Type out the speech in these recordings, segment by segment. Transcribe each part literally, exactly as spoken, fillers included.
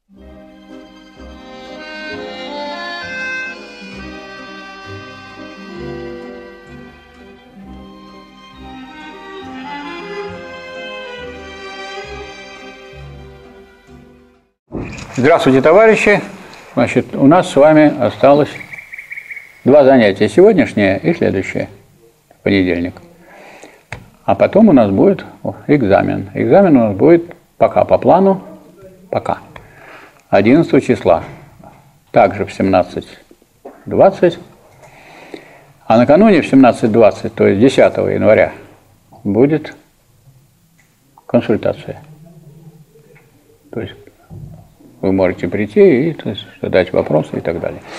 Здравствуйте, товарищи! Значит, у нас с вами осталось два занятия, сегодняшнее и следующее, в понедельник. А потом у нас будет экзамен. Экзамен у нас будет пока по плану, пока, одиннадцатого числа, также в семнадцать двадцать. А накануне в семнадцать двадцать, то есть десятого января, будет консультация. То есть вы можете прийти и то есть, задать вопросы и так далее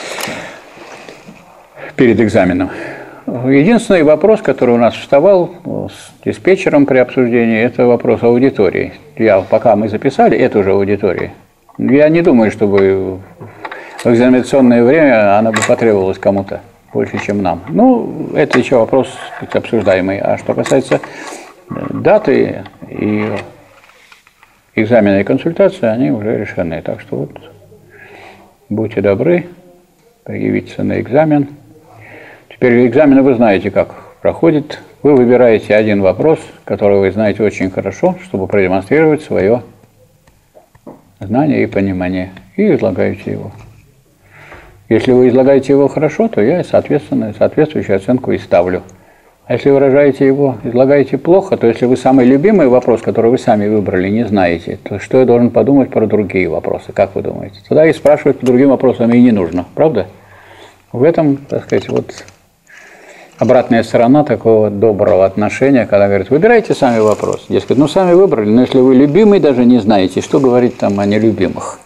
перед экзаменом. Единственный вопрос, который у нас вставал с диспетчером при обсуждении, это вопрос аудитории. Я, пока мы записали эту же аудиторию, я не думаю, чтобы в экзаменационное время она бы потребовалась кому-то больше, чем нам. Ну, это еще вопрос обсуждаемый. А что касается даты и экзамены и консультации, они уже решены. Так что вот, будьте добры, явиться на экзамен. Теперь экзамены вы знаете, как проходит. Вы выбираете один вопрос, который вы знаете очень хорошо, чтобы продемонстрировать свое знание и понимание, и излагаете его. Если вы излагаете его хорошо, то я, соответственно, соответствующую оценку и ставлю. А если выражаете его, излагаете плохо, то если вы самый любимый вопрос, который вы сами выбрали, не знаете, то что я должен подумать про другие вопросы, как вы думаете? Тогда и спрашивать по другим вопросам и не нужно, правда? В этом, так сказать, вот обратная сторона такого доброго отношения, когда говорят, выбирайте сами вопрос. Дескать, ну сами выбрали, но если вы любимый даже не знаете, что говорить там о нелюбимых.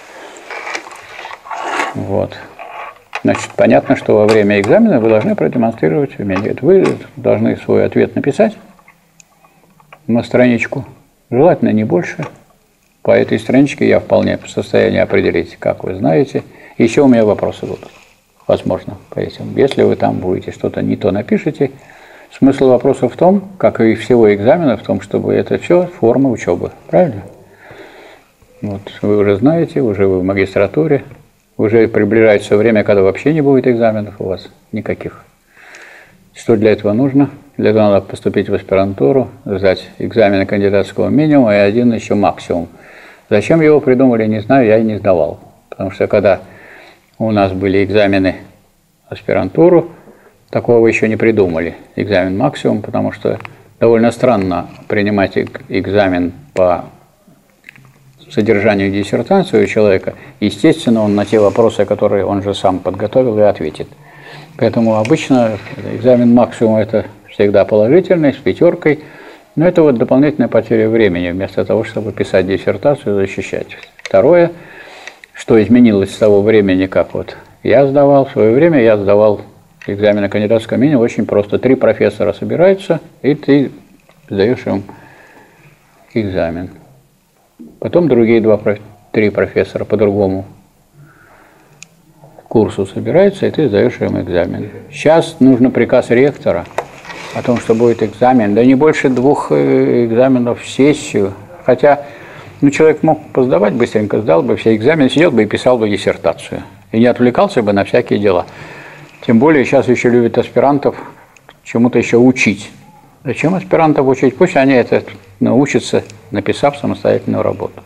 Вот. Значит, понятно, что во время экзамена вы должны продемонстрировать умение. Вы должны свой ответ написать на страничку, желательно не больше. По этой страничке я вполне в состоянии определить, как вы знаете. Еще у меня вопросы будут, возможно, по этим. Если вы там будете что-то не то напишите, смысл вопроса в том, как и всего экзамена, в том, чтобы это все форма учебы. Правильно? Вот, вы уже знаете, уже вы в магистратуре. Уже приближается время, когда вообще не будет экзаменов у вас никаких. Что для этого нужно? Для этого надо поступить в аспирантуру, сдать экзамены кандидатского минимума и один еще максимум. Зачем его придумали, не знаю, я и не сдавал. Потому что когда у нас были экзамены в аспирантуру, такого еще не придумали. Экзамен максимум, потому что довольно странно принимать экзамен по содержанию диссертации у человека, естественно, он на те вопросы, которые он же сам подготовил, и ответит. Поэтому обычно экзамен максимум это всегда положительный, с пятеркой, но это вот дополнительная потеря времени, вместо того, чтобы писать диссертацию и защищать. Второе, что изменилось с того времени, как вот я сдавал, в свое время я сдавал экзамены кандидатского минимума очень просто. Три профессора собираются, и ты сдаешь им экзамен. Потом другие два, три профессора по другому курсу собираются, и ты сдаешь им экзамен. Сейчас нужно приказ ректора о том, что будет экзамен. Да не больше двух экзаменов в сессию. Хотя ну, человек мог посдавать быстренько, сдал бы все экзамены, сидел бы и писал бы диссертацию. И не отвлекался бы на всякие дела. Тем более сейчас еще любят аспирантов чему-то еще учить. Зачем аспирантов учить? Пусть они это научатся, написав самостоятельную работу.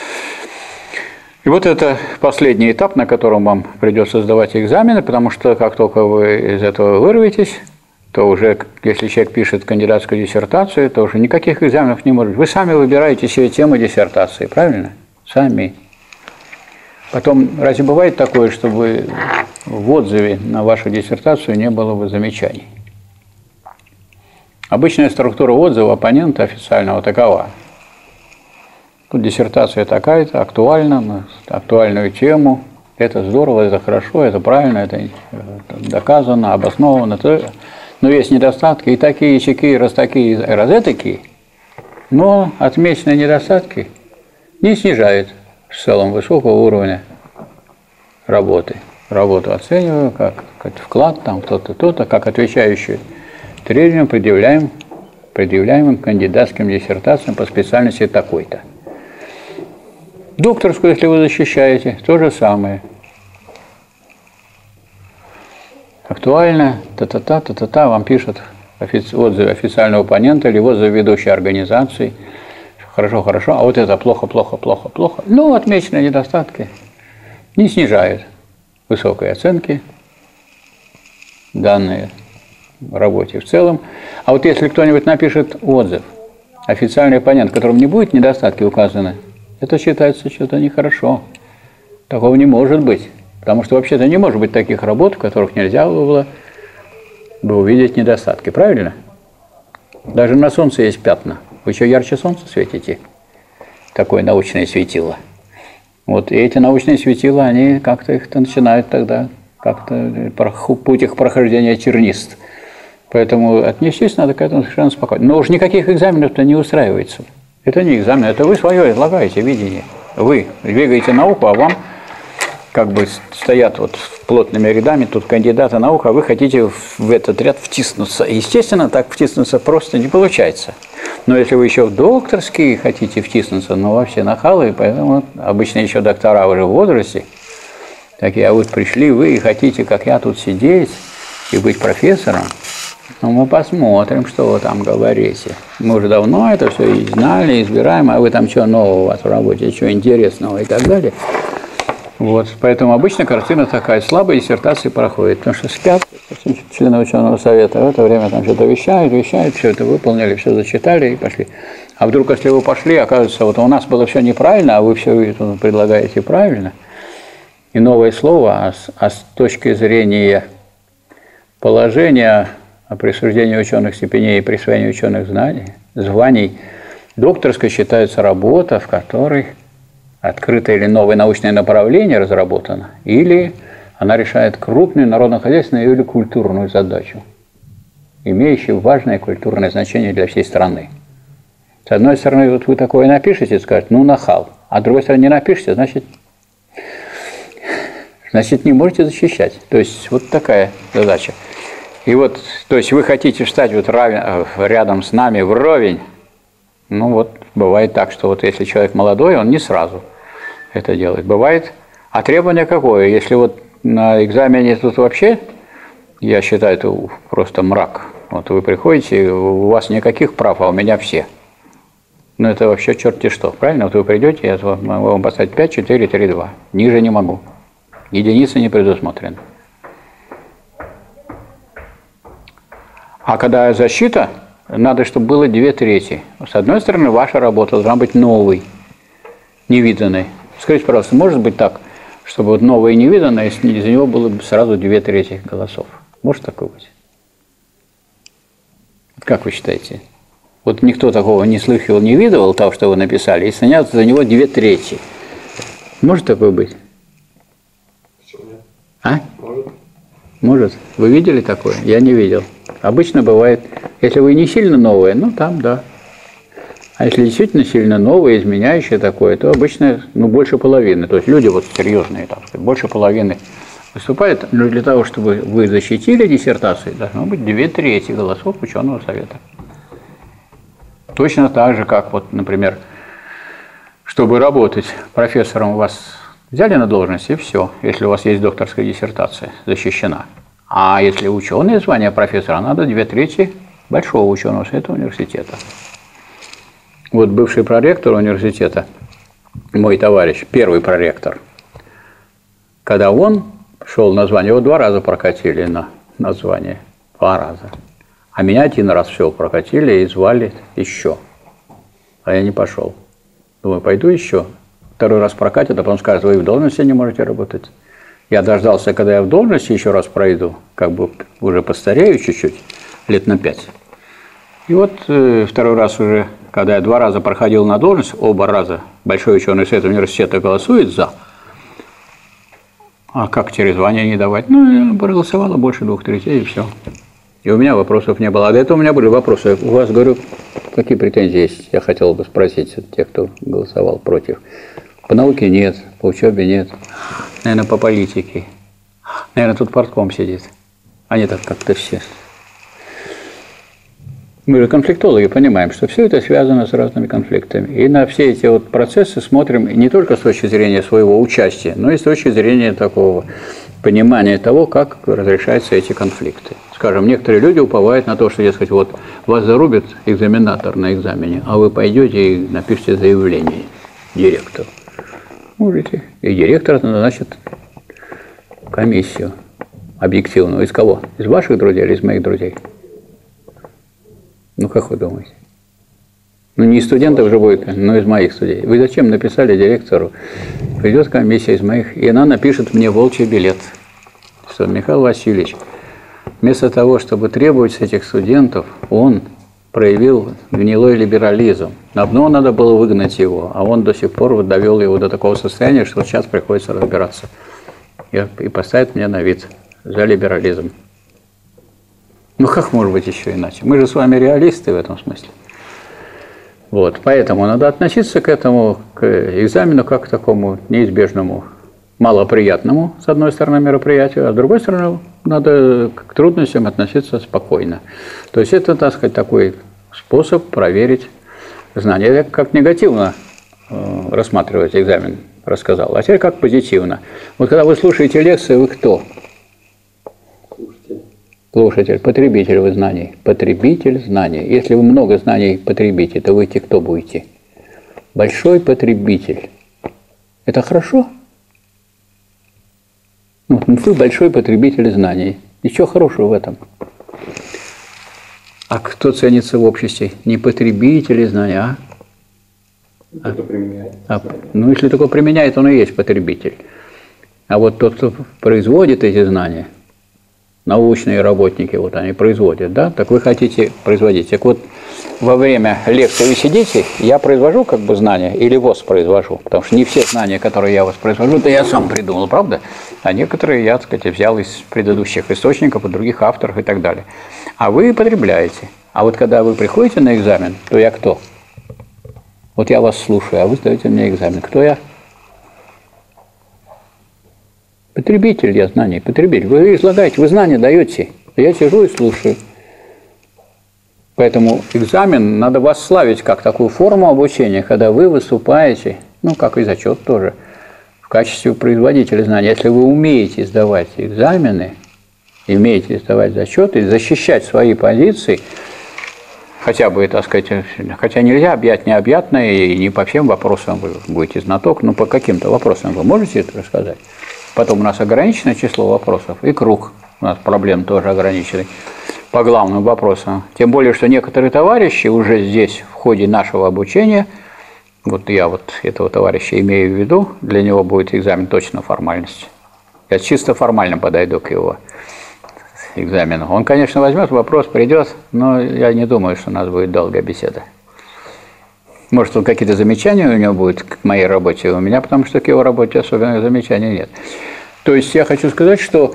И вот это последний этап, на котором вам придется сдавать экзамены, потому что как только вы из этого вырветесь, то уже, если человек пишет кандидатскую диссертацию, то уже никаких экзаменов не может. Вы сами выбираете себе темы диссертации, правильно? Сами. Потом, разве бывает такое, чтобы в отзыве на вашу диссертацию не было бы замечаний? Обычная структура отзыва оппонента официального такова. Тут диссертация такая-то, актуальна, на актуальную тему. Это здорово, это хорошо, это правильно, это доказано, обосновано. Но есть недостатки и такие, и сякие, раз такие, и раз этакие. Но отмеченные недостатки не снижают в целом высокого уровня работы. Работу оцениваю как, как вклад, там кто-то, то-то, как отвечающий требованиям предъявляем, предъявляемым кандидатским диссертациям по специальности такой-то. Докторскую, если вы защищаете, то же самое. Актуально, та-та-та, та-та-та, вам пишут офици- отзывы официального оппонента или отзывы ведущей организации. Хорошо, хорошо, а вот это плохо, плохо, плохо, плохо. Ну, отмеченные недостатки не снижают высокой оценки данные работе в целом. А вот если кто-нибудь напишет отзыв, официальный оппонент, в котором не будет недостатки указаны, это считается что-то нехорошо. Такого не может быть. Потому что вообще-то не может быть таких работ, в которых нельзя было бы увидеть недостатки. Правильно? Даже на солнце есть пятна. Вы еще ярче солнца светите. Такое научное светило. Вот, и эти научные светила, они как-то их начинают тогда, как-то путь их прохождения тернист. Поэтому отнестись надо к этому совершенно спокойно. Но уж никаких экзаменов-то не устраивается. Это не экзамен, это вы свое излагаете видение. Вы двигаете науку, а вам как бы стоят вот плотными рядами тут кандидаты наук, а вы хотите в этот ряд втиснуться. Естественно, так втиснуться просто не получается. Но если вы еще в докторские хотите втиснуться, ну, вообще нахалы, поэтому обычно еще доктора уже в возрасте, такие, а вот пришли вы и хотите, как я, тут сидеть и быть профессором, ну, мы посмотрим, что вы там говорите. Мы уже давно это все и знали, избираем, а вы там что нового у вас в работе, что интересного и так далее. Вот, поэтому обычно картина такая, слабая диссертации проходит, потому что спят члены ученого совета, в это время там что-то вещают, вещают, все это выполнили, все зачитали и пошли. А вдруг, если вы пошли, окажется, вот у нас было все неправильно, а вы все предлагаете правильно, и новое слово, а с, а с точки зрения положения о присуждении ученых степеней и присвоении ученых знаний, званий, докторской считается работа, в которой открытое или новое научное направление разработано, или она решает крупную народно-хозяйственную или культурную задачу, имеющую важное культурное значение для всей страны. С одной стороны, вот вы такое напишете, скажете, ну нахал, а с другой стороны, не напишите, значит, значит, не можете защищать. То есть, вот такая задача. И вот, то есть, вы хотите встать вот равен, рядом с нами вровень, ну вот, бывает так, что вот если человек молодой, он не сразу это делает. Бывает, а требование какое? Если вот на экзамене тут вообще, я считаю, это просто мрак. Вот вы приходите, у вас никаких прав, а у меня все. Ну это вообще черти что, правильно? Вот вы придете, я могу вам поставить пять, четыре, три, два. Ниже не могу. Единицы не предусмотрены. А когда защита, надо, чтобы было две трети. С одной стороны, ваша работа должна быть новой, невиданной. Скажите, пожалуйста, может быть так, чтобы вот новое и невиданное, из него было бы сразу две трети голосов? Может такое быть? Как вы считаете? Вот никто такого не слыхивал, не видывал того, что вы написали, и снятся за него две трети. Может такое быть? Почему нет? А? Может. Может. Вы видели такое? Я не видел. Обычно бывает, если вы не сильно новое, ну там, да. А если действительно сильно новое, изменяющее такое, то обычно, ну, больше половины. То есть люди вот серьезные, так сказать, больше половины выступают. Но для того, чтобы вы защитили диссертацию, должно быть две трети голосов ученого совета. Точно так же, как вот, например, чтобы работать профессором, у вас взяли на должность, и все, если у вас есть докторская диссертация, защищена. А если ученое звание профессора, надо две трети большого ученого совета университета. Вот бывший проректор университета, мой товарищ, первый проректор, когда он шел на звание, его два раза прокатили на, на звание, два раза. А меня один раз все прокатили и звали еще. А я не пошел. Думаю, пойду еще. Второй раз прокатят, а потом скажут, вы в должности не можете работать. Я дождался, когда я в должности еще раз пройду, как бы уже постарею чуть-чуть, лет на пять. И вот э, второй раз уже, когда я два раза проходил на должность, оба раза Большой ученый совет университета голосует за. А как через звание не давать? Ну, я проголосовала больше двух третей, и все. И у меня вопросов не было. А до этого у меня были вопросы. У вас, говорю, какие претензии есть? Я хотел бы спросить тех, кто голосовал против. По науке нет, по учебе нет. Наверное, по политике. Наверное, тут партком сидит. Они так как-то все. Мы же конфликтологи понимаем, что все это связано с разными конфликтами. И на все эти вот процессы смотрим не только с точки зрения своего участия, но и с точки зрения такого понимания того, как разрешаются эти конфликты. Скажем, некоторые люди уповают на то, что, дескать, вот вас зарубит экзаменатор на экзамене, а вы пойдете и напишите заявление директору. Можете. И директор назначит комиссию объективную. Из кого? Из ваших друзей или из моих друзей? Ну, как вы думаете? Ну, не из студентов же будет, но из моих студентов. Вы зачем написали директору? Придет комиссия из моих, и она напишет мне волчий билет, что Михаил Васильевич, вместо того, чтобы требовать с этих студентов, он проявил гнилой либерализм. Давно надо было выгнать его, а он до сих пор вот довел его до такого состояния, что сейчас приходится разбираться. И, и поставит мне на вид за либерализм. Ну, как может быть еще иначе? Мы же с вами реалисты в этом смысле. Вот, поэтому надо относиться к этому, к экзамену, как к такому неизбежному, малоприятному, с одной стороны, мероприятию, а с другой стороны, надо к трудностям относиться спокойно. То есть это, так сказать, такой способ проверить знания. Я как негативно э, рассматривать экзамен рассказал, а теперь как позитивно. Вот когда вы слушаете лекции, вы кто? Слушатель, потребитель вы знаний. Потребитель знаний. Если вы много знаний потребите, то вы кто будете? Большой потребитель. Это хорошо? Ну, вы большой потребитель знаний. Ничего хорошего в этом. А кто ценится в обществе? Не потребители знаний, а? Кто-то применяет. А, ну, если только применяет, он и есть потребитель. А вот тот, кто производит эти знания, научные работники, вот они производят, да? Так вы хотите производить. Так вот, во время лекции вы сидите, я произвожу как бы знания или воспроизвожу, потому что не все знания, которые я воспроизвожу, это я сам придумал, правда? А некоторые я, так сказать, взял из предыдущих источников, от других авторов и так далее. А вы потребляете. А вот когда вы приходите на экзамен, то я кто? Вот я вас слушаю, а вы сдаете мне экзамен. Кто я? Потребитель я знаний, потребитель. Вы излагаете, вы знания даете, я сижу и слушаю. Поэтому экзамен надо восславить как такую форму обучения, когда вы выступаете, ну, как и зачет тоже, в качестве производителя знаний. Если вы умеете сдавать экзамены, умеете сдавать зачеты, защищать свои позиции, хотя бы, так сказать, хотя нельзя объять необъятное, и не по всем вопросам вы будете знаток, но по каким-то вопросам вы можете это рассказать. Потом у нас ограниченное число вопросов, и круг у нас проблем тоже ограниченный по главным вопросам. Тем более, что некоторые товарищи уже здесь в ходе нашего обучения, вот я вот этого товарища имею в виду, для него будет экзамен точно формальность. Я чисто формально подойду к его экзамену. Он, конечно, возьмет вопрос, придет, но я не думаю, что у нас будет долгая беседа. Может, он какие-то замечания у него будут к моей работе, у меня, потому что к его работе особенно замечаний нет. То есть я хочу сказать, что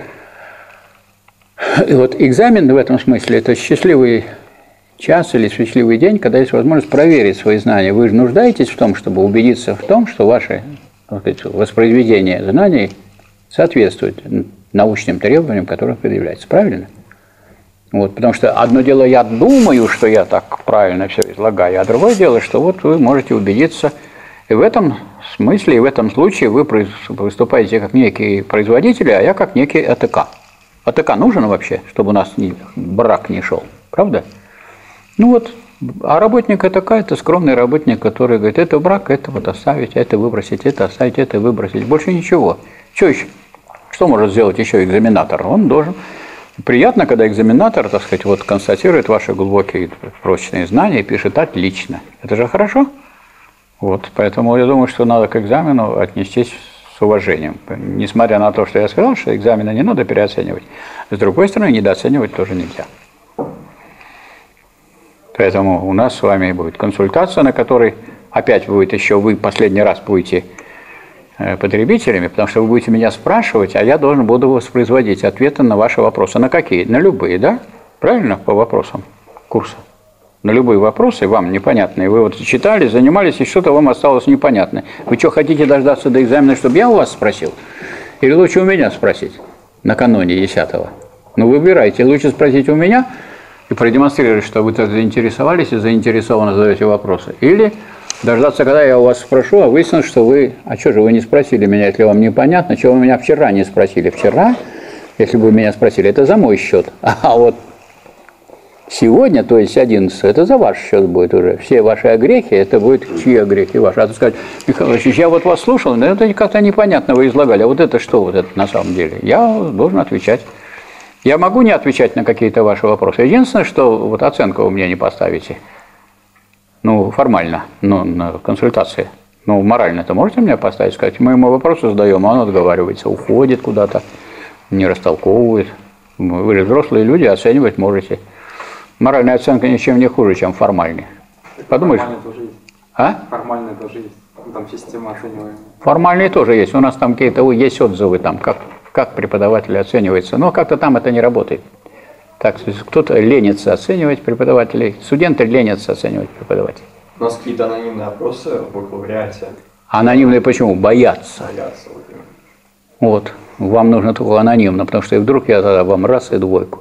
вот экзамен в этом смысле – это счастливый час или счастливый день, когда есть возможность проверить свои знания. Вы же нуждаетесь в том, чтобы убедиться в том, что ваше воспроизведение знаний соответствует научным требованиям, которые предъявляются. Правильно? Вот, потому что одно дело, я думаю, что я так правильно все излагаю, а другое дело, что вот вы можете убедиться, и в этом смысле, и в этом случае вы выступаете как некие производители, а я как некий АТК. АТК нужен вообще, чтобы у нас не, брак не шел, правда? Ну вот, а работник АТК – это скромный работник, который говорит, это брак, это вот оставить, это выбросить, это оставить, это выбросить, больше ничего. Что еще? Что может сделать еще экзаменатор? Он должен... Приятно, когда экзаменатор, так сказать, вот констатирует ваши глубокие прочные знания и пишет «отлично». Это же хорошо. Вот, поэтому я думаю, что надо к экзамену отнестись с уважением. Несмотря на то, что я сказал, что экзамены не надо переоценивать. С другой стороны, недооценивать тоже нельзя. Поэтому у нас с вами будет консультация, на которой опять будет еще вы последний раз будете потребителями, потому что вы будете меня спрашивать, а я должен буду воспроизводить ответы на ваши вопросы. На какие? На любые, да? Правильно? По вопросам курса. На любые вопросы вам непонятные. Вы вот читали, занимались, и что-то вам осталось непонятно. Вы что, хотите дождаться до экзамена, чтобы я у вас спросил? Или лучше у меня спросить накануне десятого? Ну, выбирайте. Лучше спросить у меня, и продемонстрировать, что вы так заинтересовались и заинтересованно задаете вопросы. Или дождаться, когда я у вас спрошу, а выяснилось, что вы, а что же вы не спросили меня, если вам непонятно, чего вы меня вчера не спросили. Вчера, если бы вы меня спросили, это за мой счет. А вот сегодня, то есть одиннадцатого, это за ваш счет будет уже. Все ваши огрехи, это будет чьи огрехи ваши. А то сказать, Михаил Васильевич, я вот вас слушал, но это как-то непонятно вы излагали. А вот это что вот это на самом деле? Я должен отвечать. Я могу не отвечать на какие-то ваши вопросы. Единственное, что вот оценку вы мне не поставите. Ну, формально, ну, на консультации. Ну, морально-то можете мне поставить, сказать, мы ему вопросы задаем, а он отговаривается, уходит куда-то, не растолковывает. Вы же взрослые люди, оценивать можете. Моральная оценка ничем не хуже, чем формальная. Подумаешь? Формальная тоже есть. А? Формальная тоже есть. Там система оцениваемая. Формальные тоже есть. У нас там какие-то есть отзывы, там, как, как преподаватель оценивается. Но как-то там это не работает. Так, кто-то ленится оценивать преподавателей, студенты ленятся оценивать преподавателей. У нас какие-то анонимные опросы в бакалавриате. Анонимные почему? Боятся. Боятся. Вот. Вам нужно только анонимно, потому что и вдруг я тогда вам раз и двойку.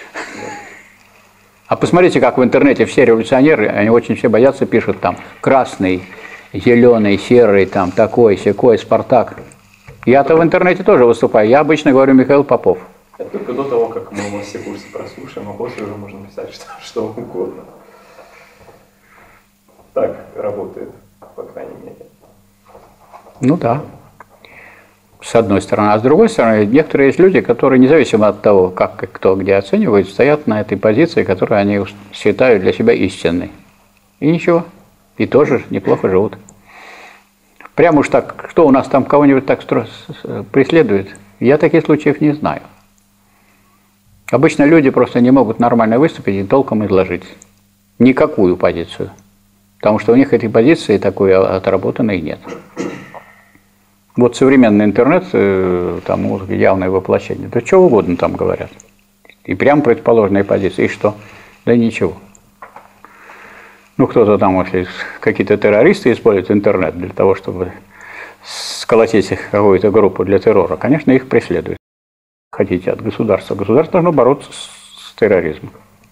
А посмотрите, как в интернете все революционеры, они очень все боятся, пишут там красный, зеленый, серый, там такой, сякой, Спартак. Я-то в интернете тоже выступаю. Я обычно говорю Михаил Попов. Это только до того, как мы у вас все курсы прослушаем, а после уже можно писать что, что угодно. Так работает, по крайней мере. Ну да. С одной стороны. А с другой стороны, некоторые есть люди, которые, независимо от того, как и кто где оценивает, стоят на этой позиции, которую они считают для себя истинной. И ничего. И тоже неплохо живут. Прямо уж так, кто у нас там кого-нибудь так преследует, я таких случаев не знаю. Обычно люди просто не могут нормально выступить и толком изложить никакую позицию. Потому что у них этой позиции такой отработанной нет. Вот современный интернет, там явное воплощение, да что угодно там говорят. И прям противоположные позиции. И что? Да ничего. Ну, кто-то там, если какие-то террористы используют интернет для того, чтобы сколотить какую-то группу для террора, конечно, их преследуют. Хотите от государства. Государство должно бороться с терроризмом.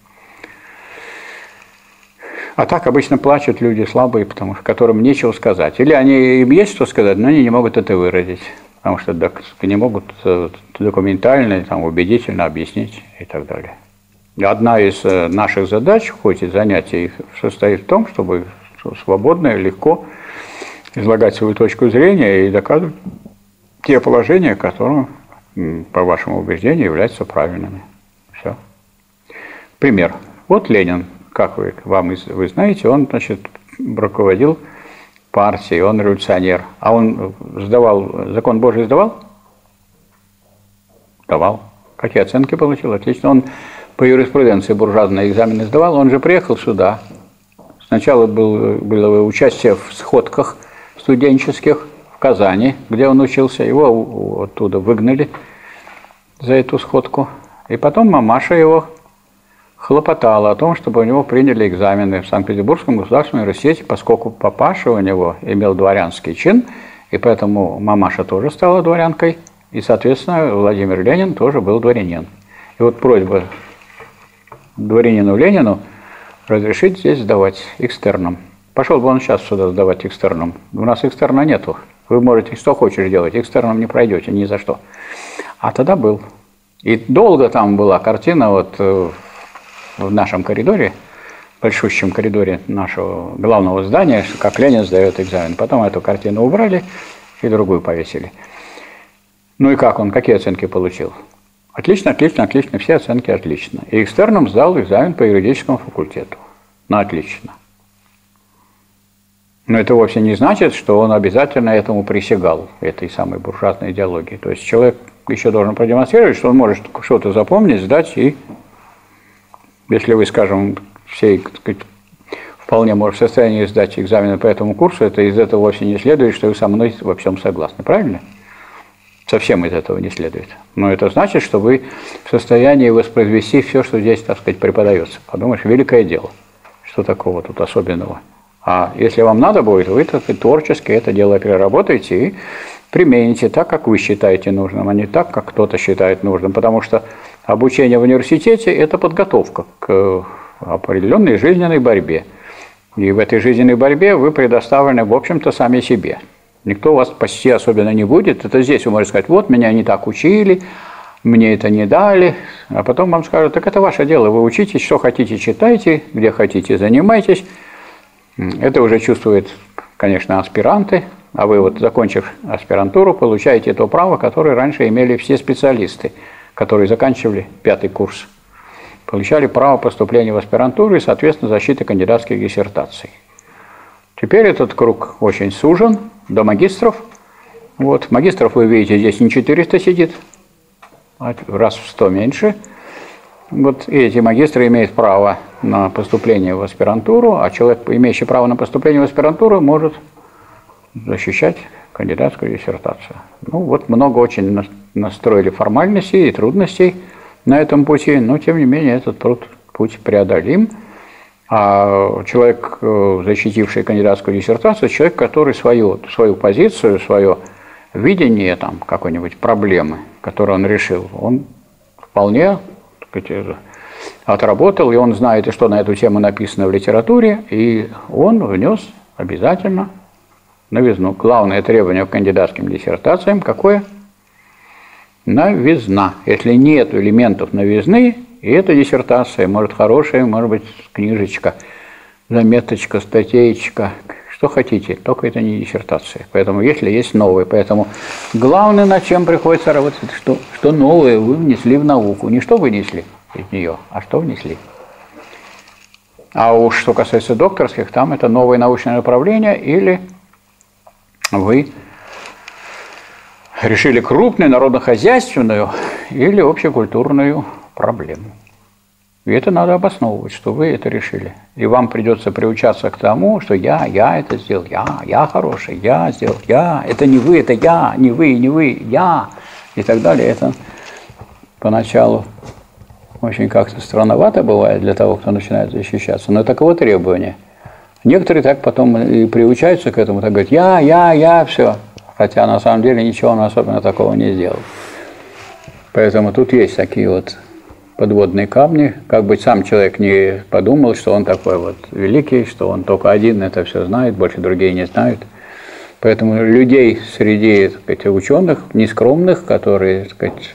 А так обычно плачут люди слабые, потому что которым нечего сказать. Или они, им есть что сказать, но они не могут это выразить. Потому что не могут документально, там, убедительно объяснить и так далее. Одна из наших задач, хоть и занятий, состоит в том, чтобы свободно и легко излагать свою точку зрения и доказывать те положения, которые, по вашему убеждению, являются правильными. Все. Пример. Вот Ленин. Как вы, вам, вы знаете, он, значит, руководил партией, он революционер. А он сдавал, закон Божий сдавал? Сдавал. Какие оценки получил? Отлично. Он по юриспруденции буржуазные экзамены сдавал. Он же приехал сюда. Сначала был, было участие в сходках студенческих в Казани, где он учился. Его оттуда выгнали за эту сходку. И потом мамаша его хлопотала о том, чтобы у него приняли экзамены в Санкт-Петербургском государственном университете, поскольку папаша у него имел дворянский чин, и поэтому мамаша тоже стала дворянкой, и, соответственно, Владимир Ленин тоже был дворянин. И вот просьба дворянину Ленину разрешить здесь сдавать экстерном. Пошел бы он сейчас сюда сдавать экстерном. У нас экстерна нету. Вы можете что хочешь делать, экстерном не пройдете ни за что. А тогда был. И долго там была картина вот в нашем коридоре, большущем коридоре нашего главного здания, как Ленин сдает экзамен. Потом эту картину убрали и другую повесили. Ну и как он, какие оценки получил? Отлично, отлично, отлично, все оценки отлично. И экстерном сдал экзамен по юридическому факультету. Ну, отлично. Но это вовсе не значит, что он обязательно этому присягал, этой самой буржуазной идеологии. То есть человек еще должен продемонстрировать, что он может что-то запомнить, сдать, и если вы, скажем, все, так сказать, вполне может в состоянии сдать экзамены по этому курсу, это из этого вовсе не следует, что вы со мной во всем согласны, правильно? Совсем из этого не следует. Но это значит, что вы в состоянии воспроизвести все, что здесь, так сказать, преподается. Подумаешь, великое дело. Что такого тут особенного? А если вам надо будет, вы, так сказать, творчески это дело переработаете и примените так, как вы считаете нужным, а не так, как кто-то считает нужным. Потому что Обучение в университете – это подготовка к определенной жизненной борьбе. И в этой жизненной борьбе вы предоставлены, в общем-то, сами себе. Никто вас спасти особенно не будет. Это здесь вы можете сказать: вот, меня не так учили, мне это не дали. А потом вам скажут: так это ваше дело, вы учитесь, что хотите читайте, где хотите занимайтесь. Это уже чувствуют, конечно, аспиранты. А вы, вот, закончив аспирантуру, получаете то право, которое раньше имели все специалисты, которые заканчивали пятый курс. Получали право поступления в аспирантуру и, соответственно, защиты кандидатских диссертаций. Теперь этот круг очень сужен до магистров. Вот, магистров, вы видите, здесь не четыреста сидит, а раз в сто меньше. Вот и эти магистры имеют право на поступление в аспирантуру, а человек, имеющий право на поступление в аспирантуру, может защищать кандидатскую диссертацию. Ну вот, много очень настроили формальностей и трудностей на этом пути, но тем не менее этот путь преодолим. А человек, защитивший кандидатскую диссертацию, человек, который свою, свою позицию, свое видение там, какой-нибудь проблемы, которую он решил, он вполне, так сказать, отработал, и он знает, и что на эту тему написано в литературе, и он внес обязательно новизну. Главное требование к кандидатским диссертациям какое? Новизна. Если нет элементов новизны, и эта диссертация, может хорошая, может быть книжечка, заметочка, статейка, что хотите, только это не диссертация. Поэтому если есть новые, поэтому главное, над чем приходится работать, что, что новое вы внесли в науку. Не что вынесли из нее, а что внесли. А уж что касается докторских, там это новое научное направление, или вы решили крупную народно-хозяйственную или общекультурную проблему. И это надо обосновывать, что вы это решили. И вам придется приучаться к тому, что я, я это сделал, я, я хороший, я сделал, я, это не вы, это я, не вы, не вы, я, и так далее. Это поначалу очень как-то странновато бывает для того, кто начинает защищаться, но таково требование. Некоторые так потом и приучаются к этому, так говорят: я, я, я, все. Хотя на самом деле ничего он особенно такого не сделал. Поэтому тут есть такие вот подводные камни, как бы сам человек не подумал, что он такой вот великий, что он только один это все знает, больше другие не знают. Поэтому людей среди, так сказать, ученых, нескромных, которые, так сказать,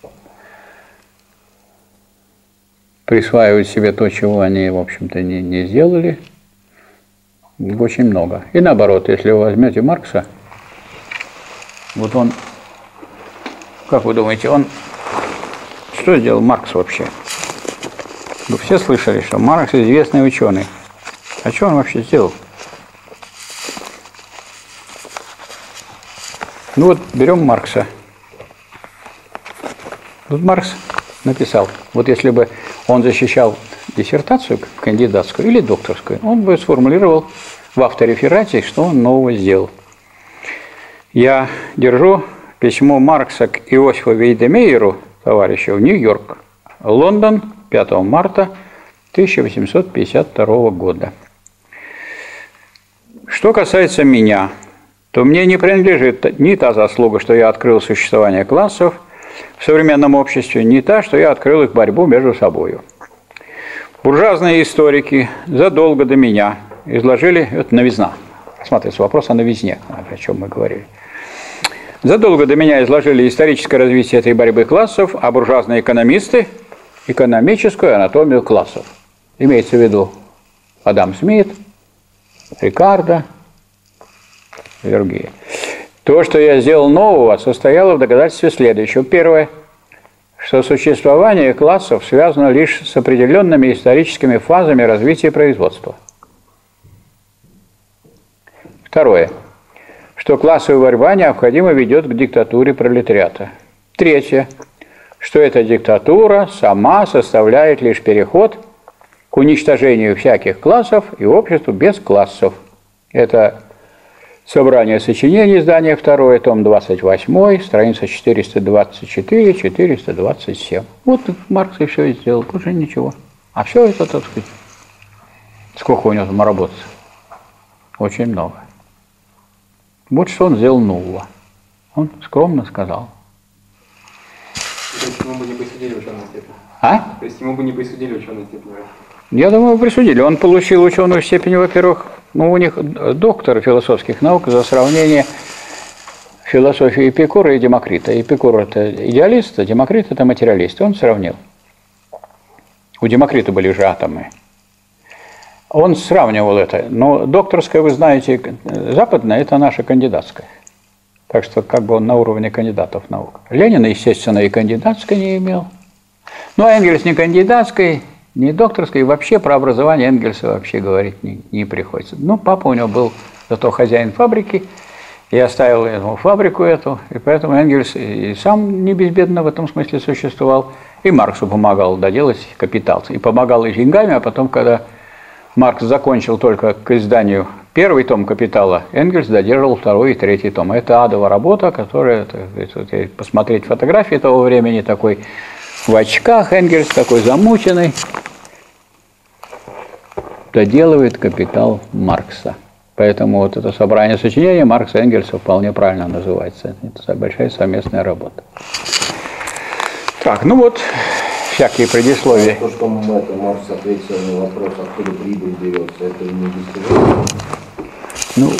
присваивают себе то, чего они, в общем-то, не, не сделали, очень много. И наоборот, если вы возьмете Маркса, вот он, как вы думаете, он что сделал Маркс вообще? Вы все слышали, что Маркс известный ученый. А что он вообще сделал? Ну вот, берем Маркса. Вот Маркс написал, вот если бы он защищал диссертацию кандидатскую или докторскую, он бы сформулировал в автореферате, что он нового сделал. Я держу письмо Маркса к Иосифу Вейдемейеру, товарищу, в Нью-Йорк, Лондон, пятого марта тысяча восемьсот пятьдесят второго года. Что касается меня, то мне не принадлежит ни та заслуга, что я открыл существование классов в современном обществе, ни та, что я открыл их борьбу между собой. Буржуазные историки задолго до меня изложили, это новизна, смотрите, вопрос о новизне, о чем мы говорили. Задолго до меня изложили историческое развитие этой борьбы классов, а буржуазные экономисты – экономическую анатомию классов. Имеется в виду Адам Смит, Рикардо и другие. То, что я сделал нового, состояло в доказательстве следующего. Первое, что существование классов связано лишь с определенными историческими фазами развития производства. Второе, что классовая борьба необходимо ведет к диктатуре пролетариата. Третье, что эта диктатура сама составляет лишь переход к уничтожению всяких классов и обществу без классов. Это собрание сочинений, издание второе, том двадцать восемь, страница четыреста двадцать четыре — четыреста двадцать семь. Вот Маркс и все сделал, уже ничего. А все это, так сказать, сколько у него там работы? Очень много. Вот что он сделал нового. Он скромно сказал. То есть мы бы не присудили ученую степень. А? То есть ему бы не присудили ученую степень. Я думаю, присудили. Он получил ученую степень, во-первых, ну, у них доктор философских наук за сравнение философии Эпикура и Демокрита. Эпикур – это идеалист, а Демокрит – это материалист. Он сравнил. У Демокрита были же атомы. Он сравнивал это. Но докторская, вы знаете, западная – это наша кандидатская. Так что как бы он на уровне кандидатов наук. Ленин, естественно, и кандидатской не имел. Ну, а Энгельс не кандидатской, не докторской. И вообще про образование Энгельса вообще говорить не, не приходится. Ну, папа у него был зато хозяин фабрики. И оставил ему фабрику эту. И поэтому Энгельс и сам не безбедно в этом смысле существовал. И Марксу помогал доделать «Капитал». И помогал и деньгами, а потом, когда Маркс закончил только к изданию первый том «Капитала», Энгельс додерживал второй и третий том. Это адова работа, которая, это, посмотреть фотографии того времени, такой в очках Энгельс, такой замученный, доделывает «Капитал» Маркса. Поэтому вот это собрание сочинений Маркса и Энгельса вполне правильно называется. Это большая совместная работа. Так, ну вот, всякие предисловия. То, что это, Маркс ответил на вопрос, откуда прибыль берется, это не достижение. Ну,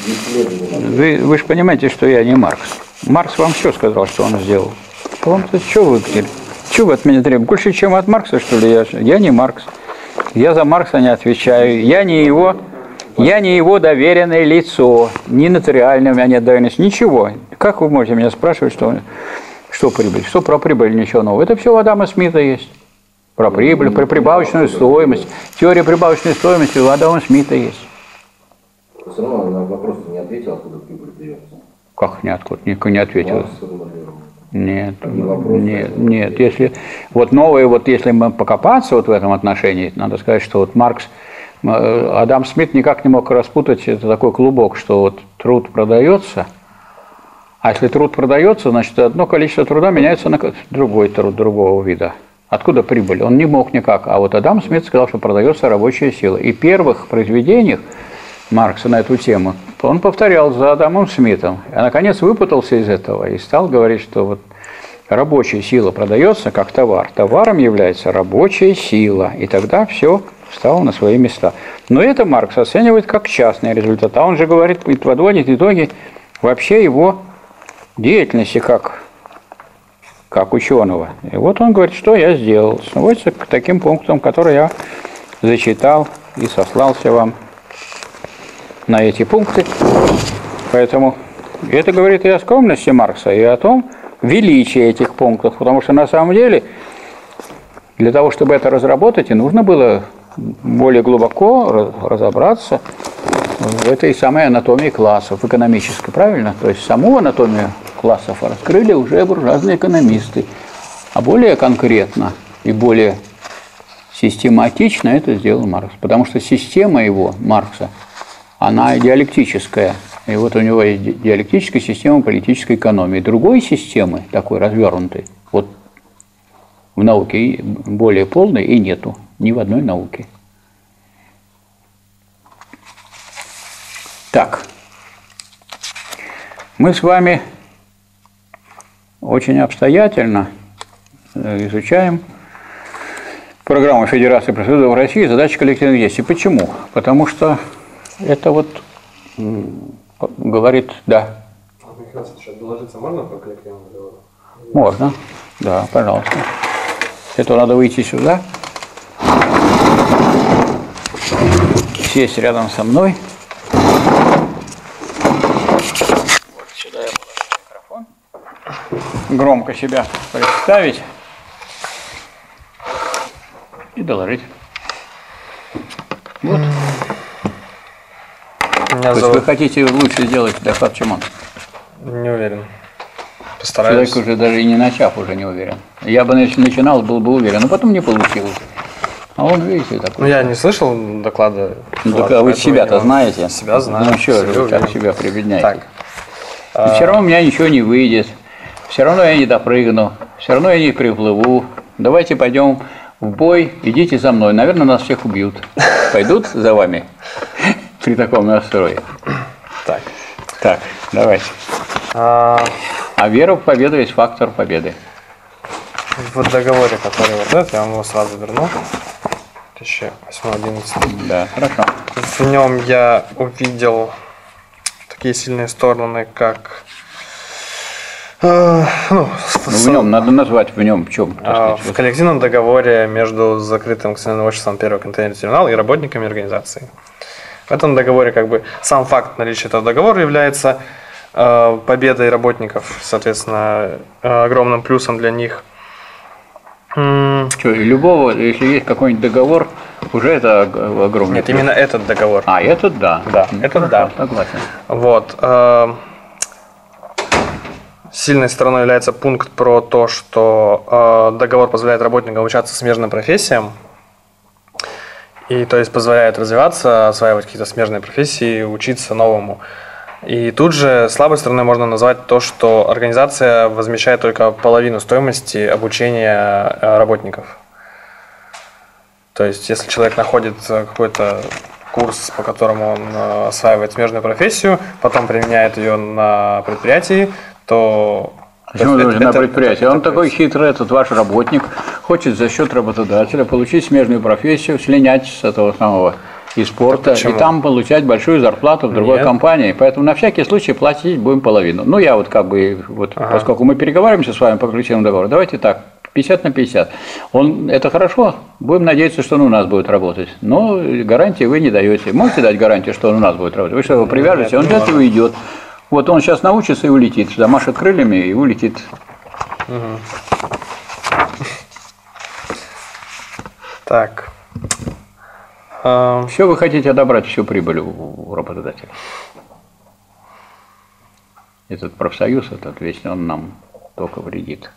вы, вы же понимаете, что я не Маркс. Маркс вам все сказал, что он сделал. Вам-то что вы, что вы от меня требуете? Больше, чем от Маркса, что ли? Я, я не Маркс. Я за Маркса не отвечаю. Я не его, я не его доверенное лицо. Ни нотариальное у меня нет доверенности. Ничего. Как вы можете меня спрашивать, что, что прибыль? Что про прибыль? Ничего нового. Это все у Адама Смита есть. Про прибыль, про прибавочную стоимость. Теория прибавочной стоимости у Адама Смита есть. Все равно на вопрос не ответил, откуда прибыль берется. Как не откуда? Никто не ответил. Нет, вопрос, нет, нет. Если вот новые, вот если мы покопаться вот в этом отношении, надо сказать, что вот Маркс, Адам Смит никак не мог распутать, это такой клубок, что вот труд продается, а если труд продается, значит одно количество труда меняется на другой труд другого вида. Откуда прибыль? Он не мог никак. А вот Адам Смит сказал, что продается рабочая сила. И в первых произведениях Маркса на эту тему он повторял за Адамом Смитом. А наконец выпутался из этого и стал говорить, что вот рабочая сила продается как товар. Товаром является рабочая сила. И тогда все встало на свои места. Но это Маркс оценивает как частный результат. А он же говорит, подводит итоги вообще его деятельности как, как ученого. И вот он говорит, что я сделал. Сводится к таким пунктам, которые я зачитал и сослался вам на эти пункты. Поэтому это говорит и о скромности Маркса, и о том величии этих пунктов. Потому что на самом деле для того, чтобы это разработать, и нужно было более глубоко разобраться в этой самой анатомии классов экономической, правильно? То есть саму анатомию классов раскрыли уже буржуазные экономисты. А более конкретно и более систематично это сделал Маркс. Потому что система его, Маркса, она диалектическая. И вот у него есть диалектическая система политической экономии. Другой системы, такой развернутой, вот в науке более полной и нету. Ни в одной науке. Так. Мы с вами очень обстоятельно изучаем программу Федерации профсоюзов России «Задачи коллективных действий». Почему? Потому что это вот говорит, да. Михаил Александрович, доложиться можно по коллективному договору? Можно, да, пожалуйста. Для этого надо выйти сюда, сесть рядом со мной. Вот сюда я положу микрофон. Громко себя представить и доложить. Вот. Меня То зовут... есть вы хотите лучше сделать доклад, чем он? Не уверен. Постараюсь. Человек уже даже и не начав, уже не уверен. Я бы начинал, был бы уверен, но потом не получилось. А он, видите, такой. Ну, я не слышал доклада. Ну, Влад, так, а вы поэтому себя-то я знаете? Себя знаю. Ну, что же вы уверен. так себя прибедняете? Так. И А... все равно у меня ничего не выйдет. Все равно я не допрыгну. Все равно я не приплыву. Давайте пойдем в бой, идите за мной. Наверное, нас всех убьют. Пойдут за вами при таком настрое? Так. Так, давайте. А... А вера в победу есть фактор победы. в договоре, который вот этот, я вам его сразу верну, две тысячи восьмой одиннадцатый. Да, хорошо. В нем я увидел такие сильные стороны, как... э, ну, Ну, в нем надо назвать, в нем в чем? так э, сказать, в вот. коллективном договоре между закрытым акционерным обществом первого контейнер-терминала и работниками организации. В этом договоре как бы сам факт наличия этого договора является э, победой работников, соответственно, э, огромным плюсом для них. М, Что, и любого, если есть какой-нибудь договор, уже это ог- огромный Нет, плюс. именно этот договор. А, этот да. Да, Ну, этот хорошо, да. Согласен. Вот. э, Сильной стороной является пункт про то, что э, договор позволяет работникам обучаться смежным профессиям. И то есть позволяет развиваться, осваивать какие-то смежные профессии, учиться новому. И тут же слабой стороной можно назвать то, что организация возмещает только половину стоимости обучения э, работников. То есть если человек находит э, какой-то курс, по которому он э, осваивает смежную профессию, потом применяет ее на предприятии, то... Почему это- нужно на это- предприятии? это Он такой плюс. хитрый, этот ваш работник, хочет за счет работодателя получить смежную профессию, слинять с этого самого из спорта, почему? и там получать большую зарплату в другой Нет. компании. Поэтому на всякий случай платить будем половину. Ну, я вот как бы, вот, Ага. поскольку мы переговариваемся с вами по коллективному договору, давайте так, пятьдесят на пятьдесят. Он, это хорошо, будем надеяться, что он у нас будет работать. Но гарантии вы не даете. Можете дать гарантию, что он у нас будет работать? Вы что, его привяжете, Нет, он не взят и уйдет. Вот он сейчас научится и улетит, замашет крыльями и улетит. Так. А, Все вы хотите отобрать всю прибыль у у работодателя. Этот профсоюз, этот весь, он нам только вредит.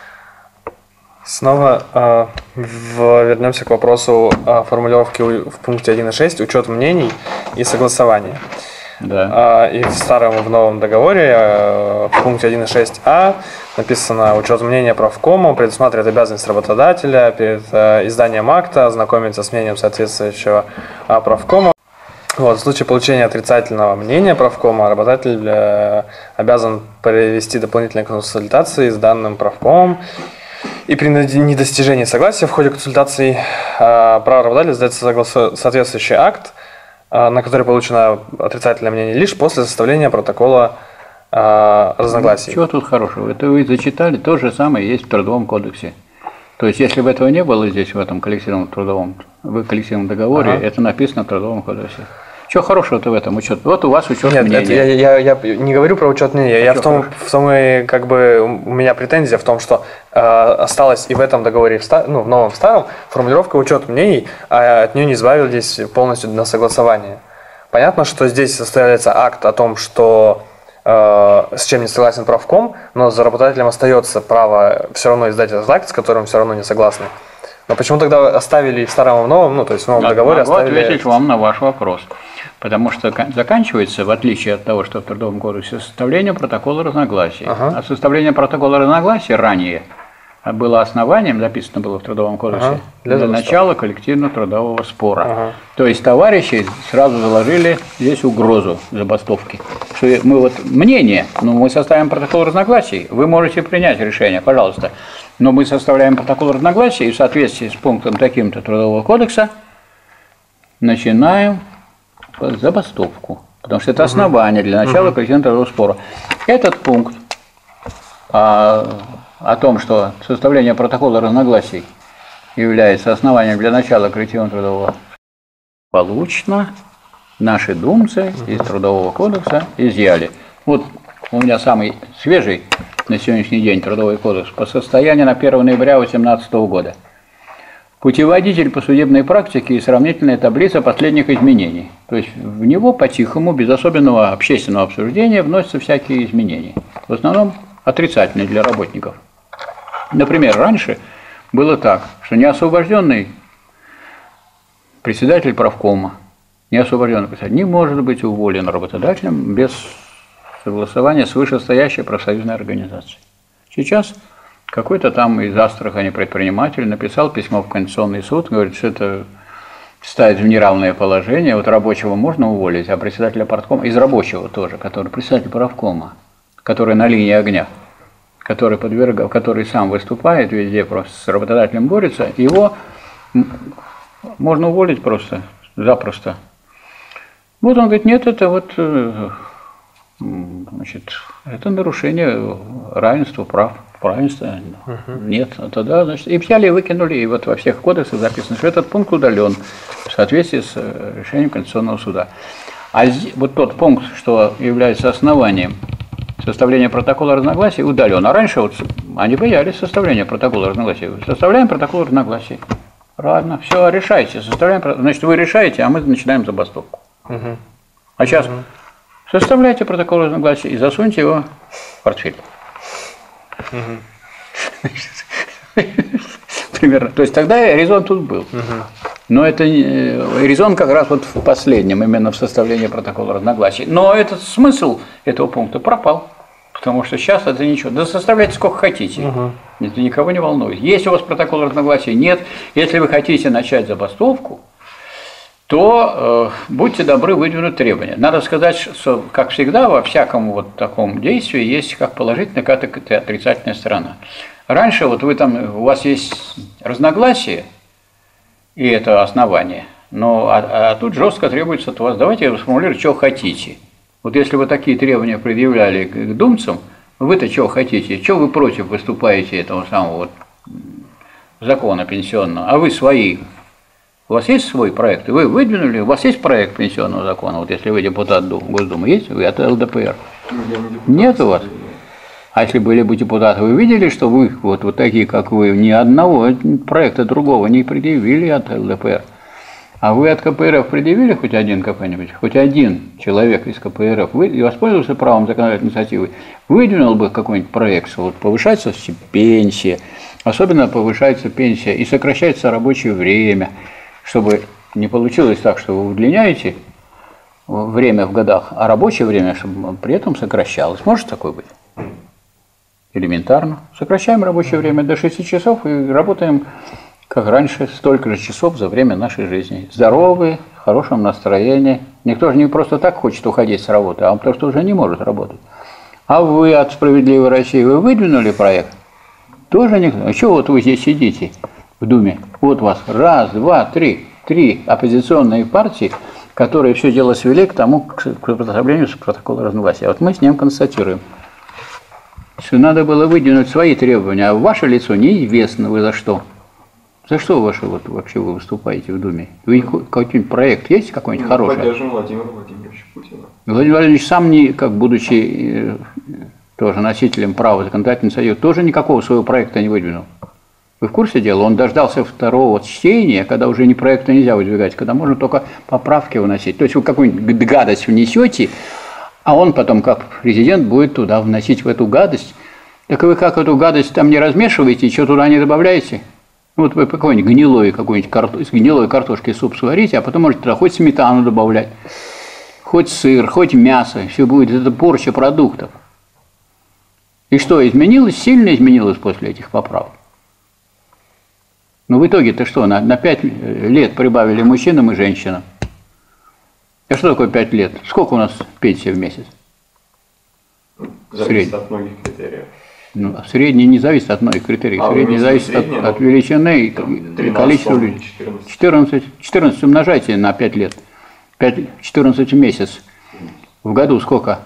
Снова а, в- вернемся к вопросу а, формулировки у- в пункте один и шесть учет мнений и согласование. Да. А, И в старом и в новом договоре а, в пункте один и шесть а написано: учет мнения правкома предусматривает обязанность работодателя перед а, изданием акта ознакомиться с мнением соответствующего а, правкома. Вот, в случае получения отрицательного мнения правкома работодатель э, обязан провести дополнительные консультации с данным правкомом. И при недостижении согласия в ходе консультаций э, право работодателя сдать соглас- соответствующий акт, э, на который получено отрицательное мнение, лишь после составления протокола э, разногласий. Чего тут хорошего? Это вы зачитали, то же самое есть в Трудовом кодексе. То есть, если бы этого не было здесь, в этом коллективном трудовом, в коллективном договоре, Ага. это написано в Трудовом кодексе. Чего хорошего-то в этом учет? Вот у вас учет Нет, мнения. это я, я, я не говорю про учет мнения. А я чё в том, хорошо? в том и, как бы, у меня претензия в том, что э, осталось и в этом договоре, и в, ста- ну, в новом, в старом, формулировка учет мнений, а от нее не избавились полностью на согласование. Понятно, что здесь составляется акт о том, что э, с чем не согласен правком, но за работодателем остается право все равно издать этот акт, с которым все равно не согласны. Но почему тогда оставили и в старом, и в новом, ну, то есть в новом Могу договоре оставили... ответить вам на ваш вопрос. Потому что кон- заканчивается, в отличие от того, что в Трудовом кодексе, составление протокола разногласий. Ага. А составление протокола разногласий ранее было основанием, записано было в Трудовом кодексе, Ага. для, Для начала коллективного трудового спора. Ага. То есть товарищи сразу заложили здесь угрозу забастовки. Что мы вот мнение, ну мы составим протокол разногласий, вы можете принять решение, пожалуйста. Но мы составляем протокол разногласий и в соответствии с пунктом таким-то Трудового кодекса начинаем забастовку. Потому что это основание для начала коллективного трудового спора. Этот пункт а, о том, что составление протокола разногласий является основанием для начала коллективного трудового, получено наши думцы из Трудового кодекса изъяли. Вот у меня самый свежий на сегодняшний день Трудовой кодекс по состоянию на первое ноября две тысячи восемнадцатого года. Путеводитель по судебной практике и сравнительная таблица последних изменений. То есть в него по-тихому, без особенного общественного обсуждения, вносятся всякие изменения. В основном отрицательные для работников. Например, раньше было так, что неосвобожденный председатель правкома, неосвобожденный председатель не может быть уволен работодателем без согласования с вышестоящей профсоюзной организацией. Сейчас какой-то там из Астрахани предприниматель написал письмо в Конституционный суд, говорит, что это ставит в неравное положение, вот рабочего можно уволить, а председателя парткома, из рабочего тоже, который председатель правкома, который на линии огня, который, подверг... который сам выступает везде, просто с работодателем борется, его можно уволить просто, запросто. Вот он говорит, нет, это вот, значит, это нарушение равенства прав. Правильно? Uh-huh. Нет. Тогда, значит, и взяли и выкинули, и вот во всех кодексах записано, что этот пункт удален в соответствии с решением Конституционного суда. А вот тот пункт, что является основанием составления протокола разногласий, удален. А раньше вот они боялись составления протокола разногласий. Составляем протокол разногласий. Ладно, все, решайте. Составляем, значит, вы решаете, а мы начинаем забастовку. Uh-huh. А сейчас uh-huh. составляйте протокол разногласий и засуньте его в портфель. Угу. Примерно. То есть тогда резон тут был. Угу. Но это резон как раз вот в последнем, именно в составлении протокола разногласий. Но этот смысл этого пункта пропал. Потому что сейчас это ничего. Да составляйте сколько хотите. Угу. Это никого не волнует. Если у вас протокол разногласий нет, если вы хотите начать забастовку, то э, будьте добры выдвинуть требования. Надо сказать, что, как всегда, во всяком вот таком действии есть как положительная, так и отрицательная сторона. Раньше вот вы там, у вас есть разногласия, и это основание, но, а, а тут жестко требуется от вас, давайте сформулируйте, что хотите. Вот если вы такие требования предъявляли к думцам, вы-то чего хотите, что вы против выступаете этого самого вот закона пенсионного, а вы свои. У вас есть свой проект? Вы выдвинули, у вас есть проект пенсионного закона? Вот если вы депутат Госдумы, есть? Вы от эл дэ пэ эр? Нет у вас? А если были бы депутаты, вы видели, что вы, вот, вот такие, как вы, ни одного проекта другого не предъявили от эл дэ пэ эр? А вы от ка пэ эр эф предъявили хоть один какой-нибудь? Хоть один человек из ка пэ эр эф вы, воспользовался правом законодательной инициативы, выдвинул бы какой-нибудь проект, что вот повышается пенсия, особенно повышается пенсия и сокращается рабочее время, чтобы не получилось так, что вы удлиняете время в годах, а рабочее время, чтобы при этом сокращалось. Может такое быть? Элементарно. Сокращаем рабочее время до шести часов и работаем, как раньше, столько же часов за время нашей жизни. Здоровые, в хорошем настроении. Никто же не просто так хочет уходить с работы, а потому что уже не может работать. А вы от «Справедливой России» вы выдвинули проект? Тоже никто. А что вот вы здесь сидите в Думе? Вот вас раз, два, три, три оппозиционные партии, которые все дело свели к тому, к составлению протокола разногласия. Вот мы с ним констатируем, что надо было выдвинуть свои требования, а в ваше лицо неизвестно вы за что. За что ваше вот вообще вы выступаете в Думе? Вы какой-нибудь проект есть какой-нибудь хороший? Поддержим Владимира Владимировича Путина. Владимир Владимирович сам, не, как будучи тоже носителем права законодательного союза, тоже никакого своего проекта не выдвинул. Вы в курсе дела? Он дождался второго чтения, когда уже не проекта нельзя выдвигать, когда можно только поправки выносить. То есть вы какую-нибудь гадость внесете, а он потом, как президент, будет туда вносить в эту гадость. Так вы как эту гадость там не размешиваете, что туда не добавляете? Вот вы какой-нибудь гнилой, какой-нибудь карто... из гнилой картошки суп сварите, а потом можете туда хоть сметану добавлять, хоть сыр, хоть мясо, все будет, это порча продуктов. И что, изменилось? Сильно изменилось после этих поправок? Ну, в итоге-то что, на, на пять лет прибавили мужчинам и женщинам. А что такое пять лет? Сколько у нас пенсия в месяц? Зависит Средний. От многих критериев. Ну, средний не зависит от многих критериев. А средний зависит средний, от, от величины и количества людей. четырнадцать, четырнадцать умножайте на пять лет. пять, четырнадцать в месяц. В году сколько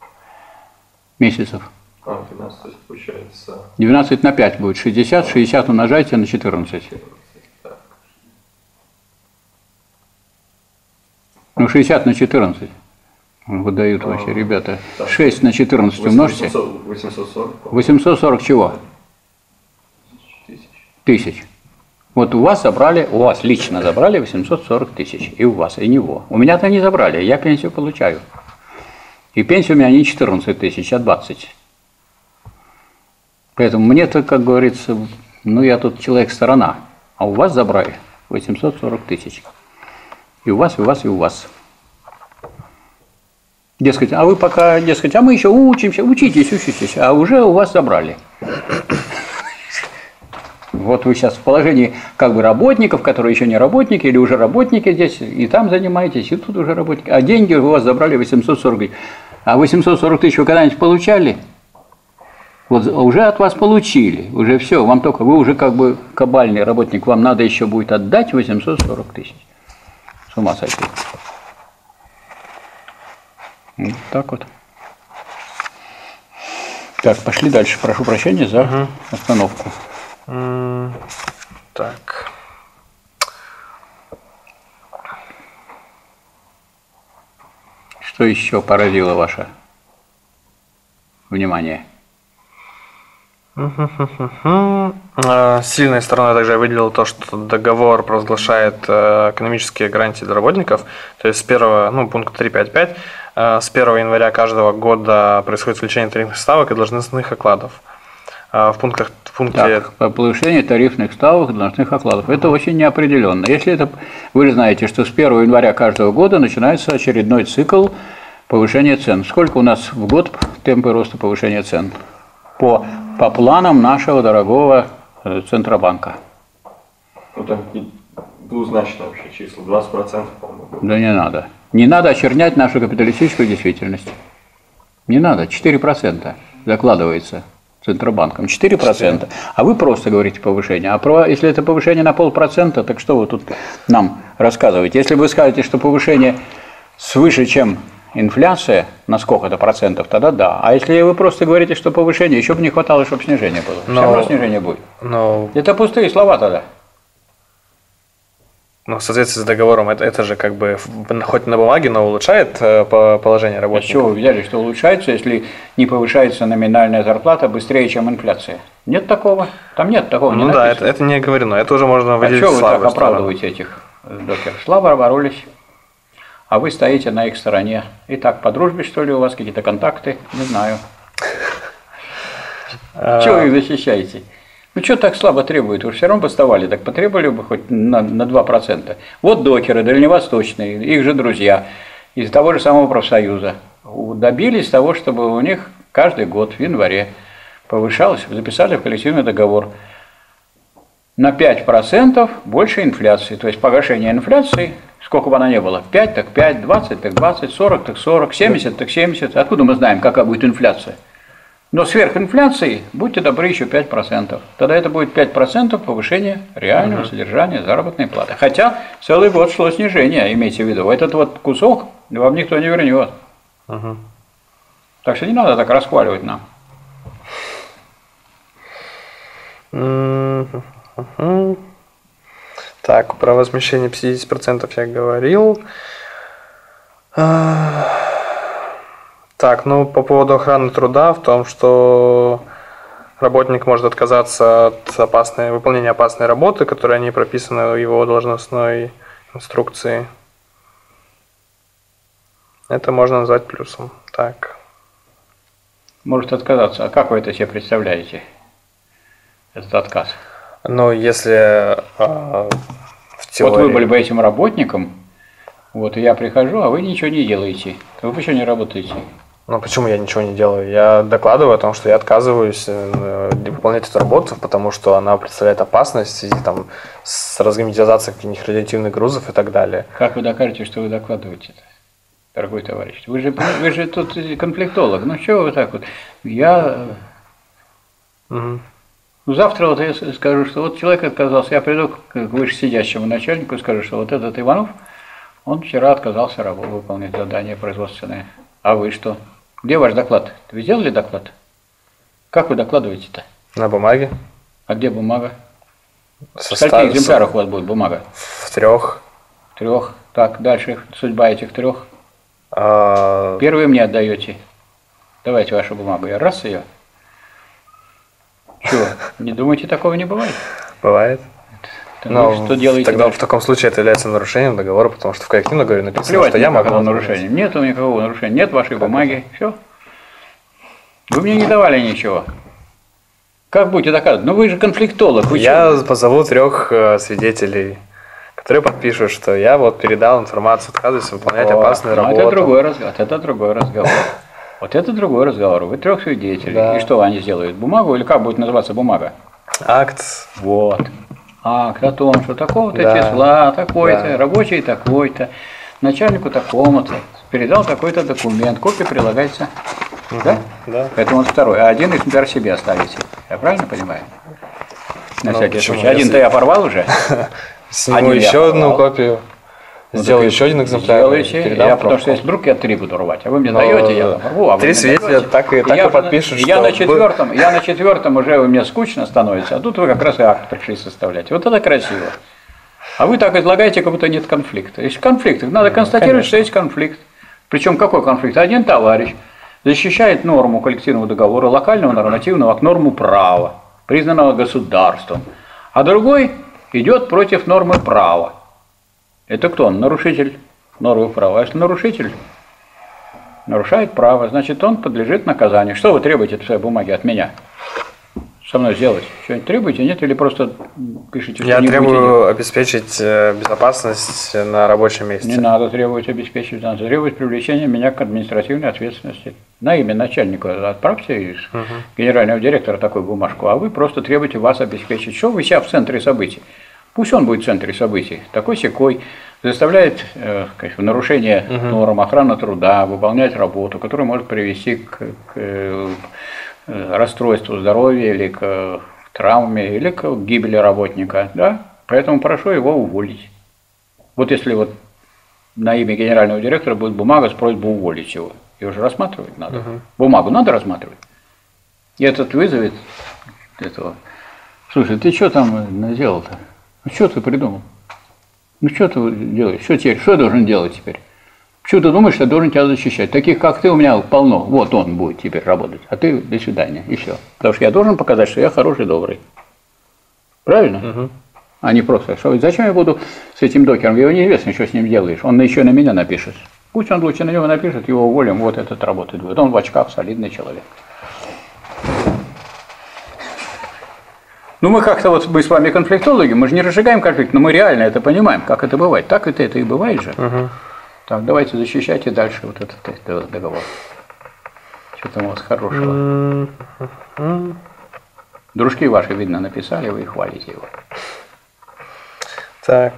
месяцев? А, двенадцать, то есть получается... двенадцать на пять будет, шестьдесят, шестьдесят умножайте на четырнадцать. Ну, шестьдесят на четырнадцать. Выдают вообще, а, ребята. Так, шесть на четырнадцать умножьте. восемьсот сорок. восемьсот сорок чего? Тысяч. Тысяч. Вот у вас забрали, у вас лично забрали восемьсот сорок тысяч. И у вас, и него. У меня-то не забрали, я пенсию получаю. И пенсия у меня не четырнадцать тысяч, а двадцать. Поэтому мне-то, как говорится, ну я тут человек-сторона. А у вас забрали восемьсот сорок тысяч. И у вас, и у вас, и у вас. Дескать, а вы пока, дескать, а мы еще учимся, учитесь, учитесь, а уже у вас забрали. Вот вы сейчас в положении как бы работников, которые еще не работники, или уже работники здесь, и там занимаетесь, и тут уже работники. А деньги у вас забрали восемьсот сорок тысяч. А восемьсот сорок тысяч вы когда-нибудь получали? Вот уже от вас получили, уже все, вам только, вы уже как бы кабальный работник, вам надо еще будет отдать восемьсот сорок тысяч. С ума сойти. Вот так вот. Так, пошли дальше. Прошу прощения за угу. остановку. Mm, так. Что еще поразило ваше внимание? Сильной стороной также я выделил то, что договор провозглашает экономические гарантии для работников. То есть с первого, ну, пункт три пять пять, с первого января каждого года происходит увеличение тарифных ставок и должностных окладов. В пунктах, в пункте... Так, повышение тарифных ставок и должностных окладов. Это очень неопределенно. Если это, вы знаете, что с первого января каждого года начинается очередной цикл повышения цен. Сколько у нас в год темпы роста повышения цен? По, по планам нашего дорогого Центробанка. Ну там двузначные вообще числа, двадцать процентов, по-моему. Да не надо. Не надо очернять нашу капиталистическую действительность. Не надо. четыре процента закладывается Центробанком. четыре процента. А вы просто говорите повышение. А про, если это повышение на полпроцента, так что вы тут нам рассказываете? Если вы скажете, что повышение свыше, чем инфляция на сколько-то процентов, тогда да. А если вы просто говорите, что повышение, еще бы не хватало, чтобы снижение было. Но, все равно снижение будет. Но, это пустые слова тогда. Ну, в соответствии с договором, это, это же как бы хоть на бумаге, но улучшает э, положение работников. А чего вы взяли, что улучшается, если не повышается номинальная зарплата быстрее, чем инфляция? Нет такого? Там нет такого. Ну да, это, это не говорено. Это уже можно выделить. А что вы так оправдываете этих докеров? Слабо боролись. А вы стоите на их стороне. И так, по дружбе, что ли, у вас какие-то контакты? Не знаю. Чего вы их защищаете? Ну, что так слабо требует? Вы все равно поставали, так потребовали бы хоть на, на два процента. Вот докеры, дальневосточные, их же друзья, из того же самого профсоюза, добились того, чтобы у них каждый год в январе повышалось, записали в коллективный договор на пять процентов больше инфляции. То есть погашение инфляции, сколько бы она ни было, пять так пять, двадцать так двадцать, сорок так сорок, семьдесят так семьдесят. Откуда мы знаем, какая будет инфляция? Но сверх инфляции, будьте добры, еще пять процентов. Тогда это будет пять процентов повышения реального угу. содержания заработной платы. Хотя целый год шло снижение, имейте в виду. Этот вот кусок вам никто не вернет. Угу. Так что не надо так расхваливать нам. Угу. Так, про возмещение пятьдесят процентов я говорил. Так, ну по поводу охраны труда, в том, что работник может отказаться от опасной, выполнения опасной работы, которая не прописана в его должностной инструкции. Это можно назвать плюсом. Так. Может отказаться. А как вы это себе представляете, этот отказ? Ну, если э, в теории... Вот вы были бы этим работником, вот и я прихожу, а вы ничего не делаете. То вы почему не работаете? Ну, почему я ничего не делаю? Я докладываю о том, что я отказываюсь выполнять эту работу, потому что она представляет опасность в связи там, с разгерметизацией каких-нибудь радиоактивных грузов и так далее. Как вы докажете, что вы докладываете-то, дорогой товарищ? Вы же, вы же тут конфликтолог. Ну, чего вы так вот? Я... Угу. Завтра вот я скажу, что вот человек отказался, я приду к вышесидящему начальнику и скажу, что вот этот Иванов, он вчера отказался работу выполнить задание производственное. А вы что? Где ваш доклад? Вы сделали доклад? Как вы докладываете-то? На бумаге. А где бумага? Со в скольких экземплярах у вас будет бумага? В трех. В трех. Так, дальше судьба этих трех. А... Первый мне отдаете. Давайте вашу бумагу. Я раз ее. Чего? Не думаете, такого не бывает? Бывает. Но что делаете тогда дальше? В таком случае это является нарушением договора, потому что в коллективном договоре написано, Плевать, что я могу нарушения. Нет никакого нарушения, нет вашей бумаги, все. Вы мне не давали ничего. Как будете доказывать? Ну вы же конфликтолог. Вы я чего? позову трех э, свидетелей, которые подпишут, что я вот передал информацию, отказываюсь выполнять О, опасную работу. Это другой разговор. Это другой разговор. Вот это другой разговор. Вы трех свидетелей. Да. И что они сделают? Бумагу или как будет называться бумага? Акт. Вот. Акт о том, что такого-то да. числа, такой-то, да. рабочий такой-то, начальнику такому-то, передал какой-то документ, копия прилагается Да? Да. Это он второй. А один из, например, себе оставите. Я правильно понимаю? На Ну, всякий почему? случай. Один-то я порвал уже. Сниму Один я еще одну порвал. копию. Ну, Сделаю так еще один экземпляр. Сделайте. передам Я, потому пробку. что если вдруг я три буду рвать, а вы мне Но даете, я порву, а вы три мне свидетеля даете. так и- так я и уже на- подпишут, я что на вы- четвертом, я на четвертом уже у меня скучно становится, а тут вы как раз и акт пришли составлять. Вот это красиво. А вы так излагаете, как будто нет конфликта. Есть конфликт, надо констатировать, конечно. что есть конфликт. Причем какой конфликт? Один товарищ защищает норму коллективного договора, локального нормативного, как норму права, признанного государством, а другой идет против нормы права. Это кто он? Нарушитель нормы права. А если нарушитель нарушает право, значит он подлежит наказанию. Что вы требуете в своей бумаге от меня? Со мной сделать? Что-нибудь требуете, нет? Или просто пишите, что Я не будете делать? требую обеспечить э, безопасность на рабочем месте. Не надо требовать обеспечить, надо требовать привлечения меня к административной ответственности. На имя начальника отправьте из генерального директора такую бумажку, а вы просто требуете вас обеспечить. Что вы сейчас в центре событий? Пусть он будет в центре событий, такой-сякой, заставляет э, в нарушение норм охраны труда, выполнять работу, которая может привести к, к э, расстройству здоровья или к э, травме, или к гибели работника. Да? Поэтому прошу его уволить. Вот если вот на имя генерального директора будет бумага с просьбой уволить его, ее же рассматривать надо. Угу. Бумагу надо рассматривать. И этот вызовет этого. Слушай, ты что там наделал-то? Ну что ты придумал? Ну что ты делаешь? Что теперь? Что я должен делать теперь? Почему ты думаешь, что я должен тебя защищать? Таких, как ты, у меня полно. Вот он будет теперь работать. А ты до свидания. И все. Потому что я должен показать, что я хороший, добрый. Правильно? Угу. А не просто. Что, зачем я буду с этим докером? Его неизвестно, что с ним делаешь. Он еще на меня напишет. Пусть он лучше на него напишет, его уволим, вот этот работать будет. Он в очках солидный человек. Ну, мы как-то вот, мы с вами конфликтологи, мы же не разжигаем конфликт, но мы реально это понимаем, как это бывает. Так это, это и бывает же. Угу. Так, давайте защищайте дальше вот этот договор. Что там у вас хорошего? Дружки ваши, видно, написали, вы хвалите его. Так.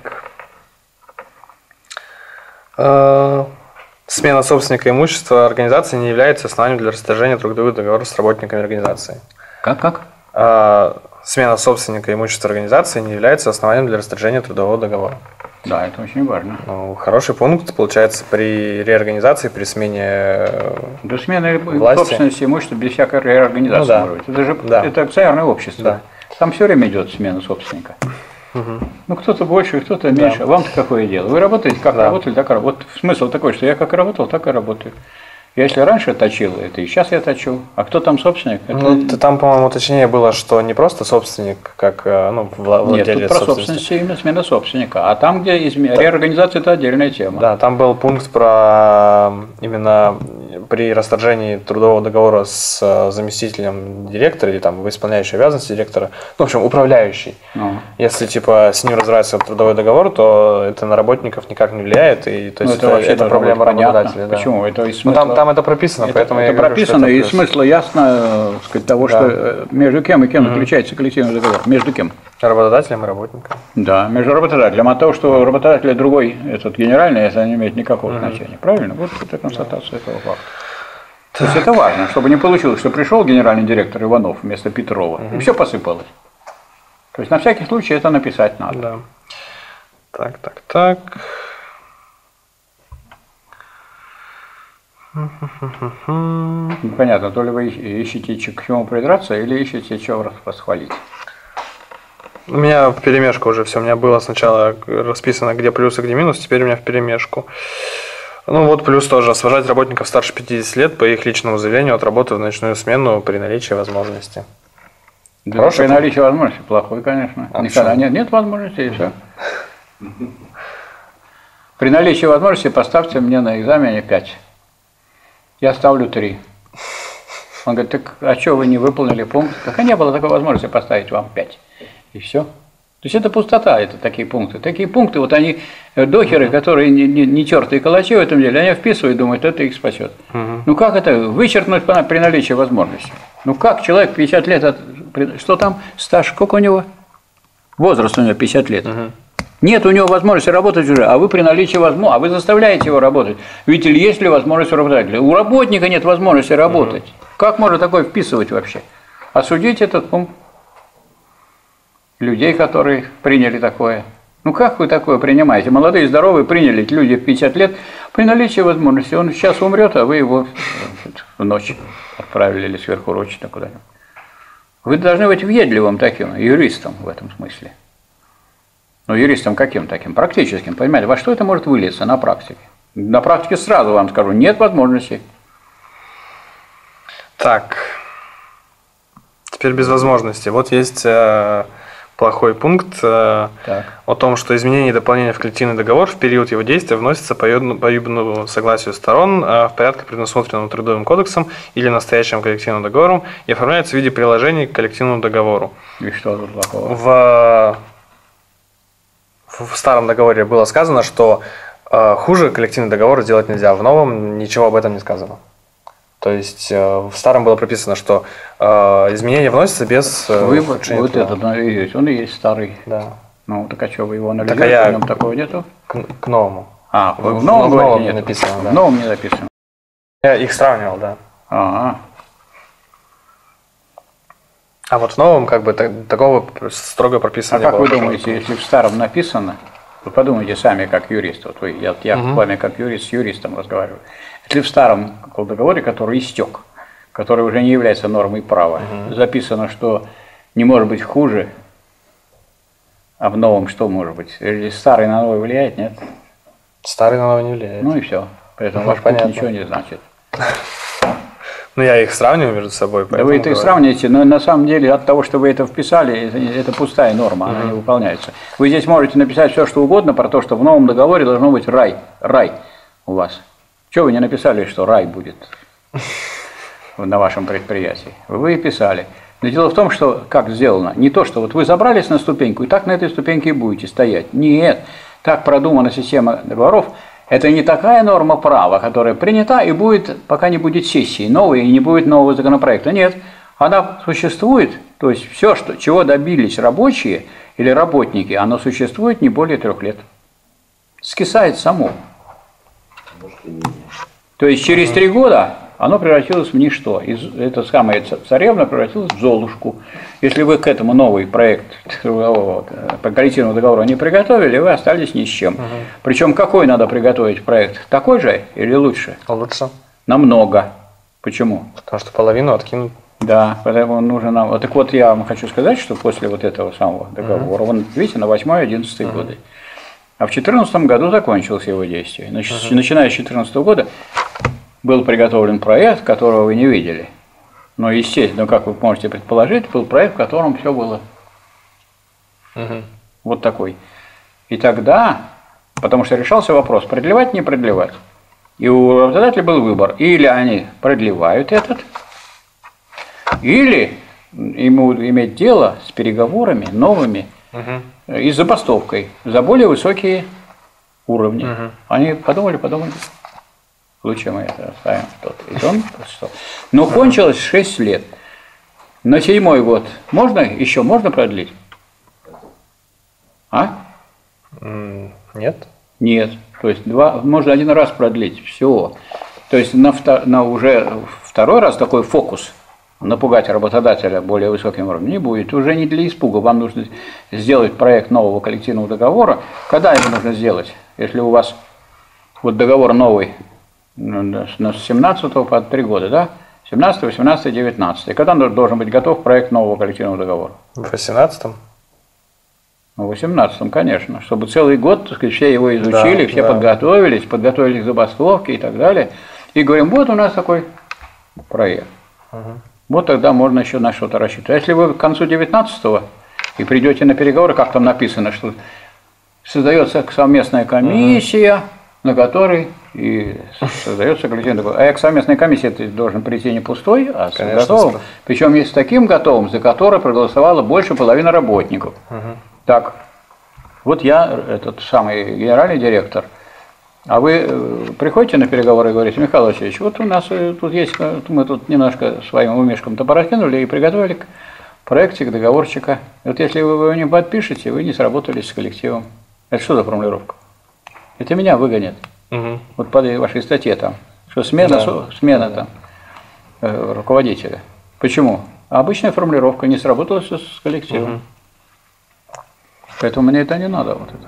Э, Смена собственника имущества организации не является основанием для расторжения трудовых договоров с работниками организации. Как, как? Э, Смена собственника имущества организации не является основанием для расторжения трудового договора. Да, это очень важно. Ну, хороший пункт получается при реорганизации, при смене До смены власти. собственности имущества без всякой реорганизации. Ну, да. может быть. Это же Да. это акционерное общество. Да. Там все время идет смена собственника. Угу. Ну, кто-то больше, кто-то меньше. Да. Вам-то какое дело? Вы работаете, как Да. работали, так и работаете. Вот смысл такой, что я как работал, так и работаю. Я если раньше точил, это и сейчас я точу. А кто там собственник? Это... Ну, ты- там, по-моему, уточнение было, что не просто собственник, как э, ну, вла- Нет, владелец тут про собственности. собственность именно смена собственника. А там, где изме... реорганизация, это отдельная тема. Да, там был пункт про именно при расторжении трудового договора с э, заместителем директора или там исполняющий обязанности директора, ну, в общем, управляющий. Ну. Если типа с ним разрывается трудовой договор, то это на работников никак не влияет, и то Ну, есть это, это, вообще это должно проблема быть понятно. работодателя. Да. Почему? Это из Ну, смысла... там, там это прописано, Это, поэтому это я говорю, прописано, что это и плюс. смысла ясно, э, сказать, того, Да. что э, между кем и кем заключается коллективный договор. Между кем? Работодателем и работником. Да, между работодателем. А то, что работодатель другой, этот генеральный, это не имеет никакого значения. Правильно? Вот это констатация этого факта. То есть это важно, чтобы не получилось, что пришел генеральный директор Иванов вместо Петрова, и все посыпалось. То есть на всякий случай это написать надо. Да. Так, так, так. Непонятно, то ли вы ищете ч- к чему придраться, или ищете чего расхвалить. У меня в перемешку уже все. У меня было сначала расписано, где плюс и где минус, теперь у меня в перемешку. Ну вот плюс тоже. Освобождать работников старше пятидесяти лет по их личному заявлению от работы в ночную смену при наличии возможности. Да, Хороший при наличии возможности плохой, конечно. А Никогда почему? нет, нет возможности, и все. При наличии возможности поставьте мне на экзамене пять. Я ставлю три. Он говорит, так а что вы не выполнили пункт? Так а не было такой возможности поставить вам пять. И все. То есть это пустота, это такие пункты. Такие пункты, вот они, э, дохеры, которые не, не, не тертые калачи в этом деле, они вписывают, думают, это их спасет. Мгм. Ну как это вычеркнуть по- при наличии возможности? Ну как человек пятьдесят лет, от- при- что там, стаж, сколько у него? Возраст у него пятьдесят лет. Мгм. Нет у него возможности работать уже, а вы при наличии возможности, а вы заставляете его работать. Видите ли, есть ли возможность у работодателя? У работника нет возможности работать. Угу. Как можно такое вписывать вообще? Осудить этот пункт людей, которые приняли такое. Ну как вы такое принимаете? Молодые, здоровые приняли, люди в пятьдесят лет, при наличии возможности. Он сейчас умрет, а вы его в ночь отправили или сверхурочно куда-нибудь. Вы должны быть въедливым таким, юристом в этом смысле. Ну, юристом каким таким? Практическим, понимаете? Во что это может вылиться на практике? На практике сразу вам скажу, нет возможности. Так, теперь без возможности. Вот есть э, плохой пункт э, о том, что изменения и дополнения в коллективный договор в период его действия вносятся по обоюдному согласию сторон э, в порядке, предусмотренном Трудовым кодексом или настоящим коллективным договором, и оформляются в виде приложений к коллективному договору. И что тут плохого? В, в старом договоре было сказано, что э, хуже коллективный договор сделать нельзя. В новом ничего об этом не сказано. То есть э, в старом было прописано, что э, изменения вносятся без э, Выбор, вот этот, он и есть, он и есть старый. Да. Ну, так а что, вы его анализируете, так, а я... в нем такого нету? К, к новому. А, в, в, в новом, в новом не написано, да. В новом не написано. Я их сравнивал, да. Ага. А вот в новом как бы так, такого строго прописано А не как было. вы думаете, если в старом написано, вы подумайте сами как юрист, вот вы, я, я угу. с вами как юрист с юристом разговариваю, если в старом договоре, который истек, который уже не является нормой права, угу. записано, что не может быть хуже, а в новом что может быть? Или старый на новый влияет, нет? Старый на новый не влияет. Ну и все. Поэтому ну, ваш пункт ничего не значит. Ну, я их сравниваю между собой. Да вы это и сравниваете, но на самом деле от того, что вы это вписали, это, это пустая норма, она mm-hmm. не выполняется. Вы здесь можете написать все, что угодно про то, что в новом договоре должно быть рай, рай у вас. Чего вы не написали, что рай будет на вашем предприятии? Вы писали. Но дело в том, что как сделано, не то, что вот вы забрались на ступеньку и так на этой ступеньке и будете стоять. Нет, так продумана система договоров. Это не такая норма права, которая принята и будет, пока не будет сессии новой и не будет нового законопроекта. Нет, она существует, то есть все, что, чего добились рабочие или работники, оно существует не более трех лет. Скисает само. То есть через три года оно превратилось в ничто. Это самая царевна превратилась в Золушку. Если вы к этому новый проект по коллективному договору не приготовили, вы остались ни с чем. Угу. Причем какой надо приготовить проект? Такой же или лучше? Лучше. Намного. Почему? Потому что половину откинут. Да, поэтому нужно нам... Вот, так вот я вам хочу сказать, что после вот этого самого договора, угу. он, видите, на восьмой-одиннадцатый угу. годы. А в две тысячи четырнадцатом году закончилось его действие. Значит, угу. начиная с две тысячи четырнадцатого года был приготовлен проект, которого вы не видели. Но, естественно, как вы можете предположить, был проект, в котором все было угу. вот такой. И тогда, потому что решался вопрос, продлевать, не продлевать. И у работодателя был выбор. Или они продлевают этот, или ему иметь дело с переговорами новыми угу. и забастовкой за более высокие уровни. Угу. Они подумали, подумали. Лучше мы это оставим. И он что? Но кончилось шесть лет. На седьмой год можно еще можно продлить? А? Нет. Нет. То есть два, можно один раз продлить. Все. То есть на, на уже второй раз такой фокус напугать работодателя более высоким уровнем не будет. Уже не для испуга. Вам нужно сделать проект нового коллективного договора. Когда это нужно сделать? Если у вас вот договор новый с семнадцатого по три года, да? семнадцатый, восемнадцатый, девятнадцатый. Когда должен быть готов проект нового коллективного договора? В восемнадцатом? Ну, в восемнадцатом, конечно. Чтобы целый год, так сказать, все его изучили, да, все да. подготовились, подготовились к забастовке и так далее. И говорим, вот у нас такой проект. Угу. Вот тогда можно еще на что-то рассчитывать. А если вы к концу девятнадцатого и придете на переговоры, как там написано, что создается совместная комиссия, угу. на которой и создается коллективный договор. А я к совместной комиссии ты должен прийти не пустой, а с Конечно, готовым. Причем есть с таким готовым, за который проголосовало больше половины работников. Угу. Так, вот я, этот самый генеральный директор, а вы приходите на переговоры и говорите, Михаил Васильевич, вот у нас тут есть, мы тут немножко своим умешком-то пораскинули и приготовили проектик договорчика. Вот если вы его не подпишете, вы не сработались с коллективом. Это что за формулировка? Это меня выгонят. Мгм. Вот по вашей статье там, что смена, Да. со- смена там э, руководителя. Почему? А обычная формулировка не сработала с с коллективом. Мгм. Поэтому мне это не надо. Вот, это.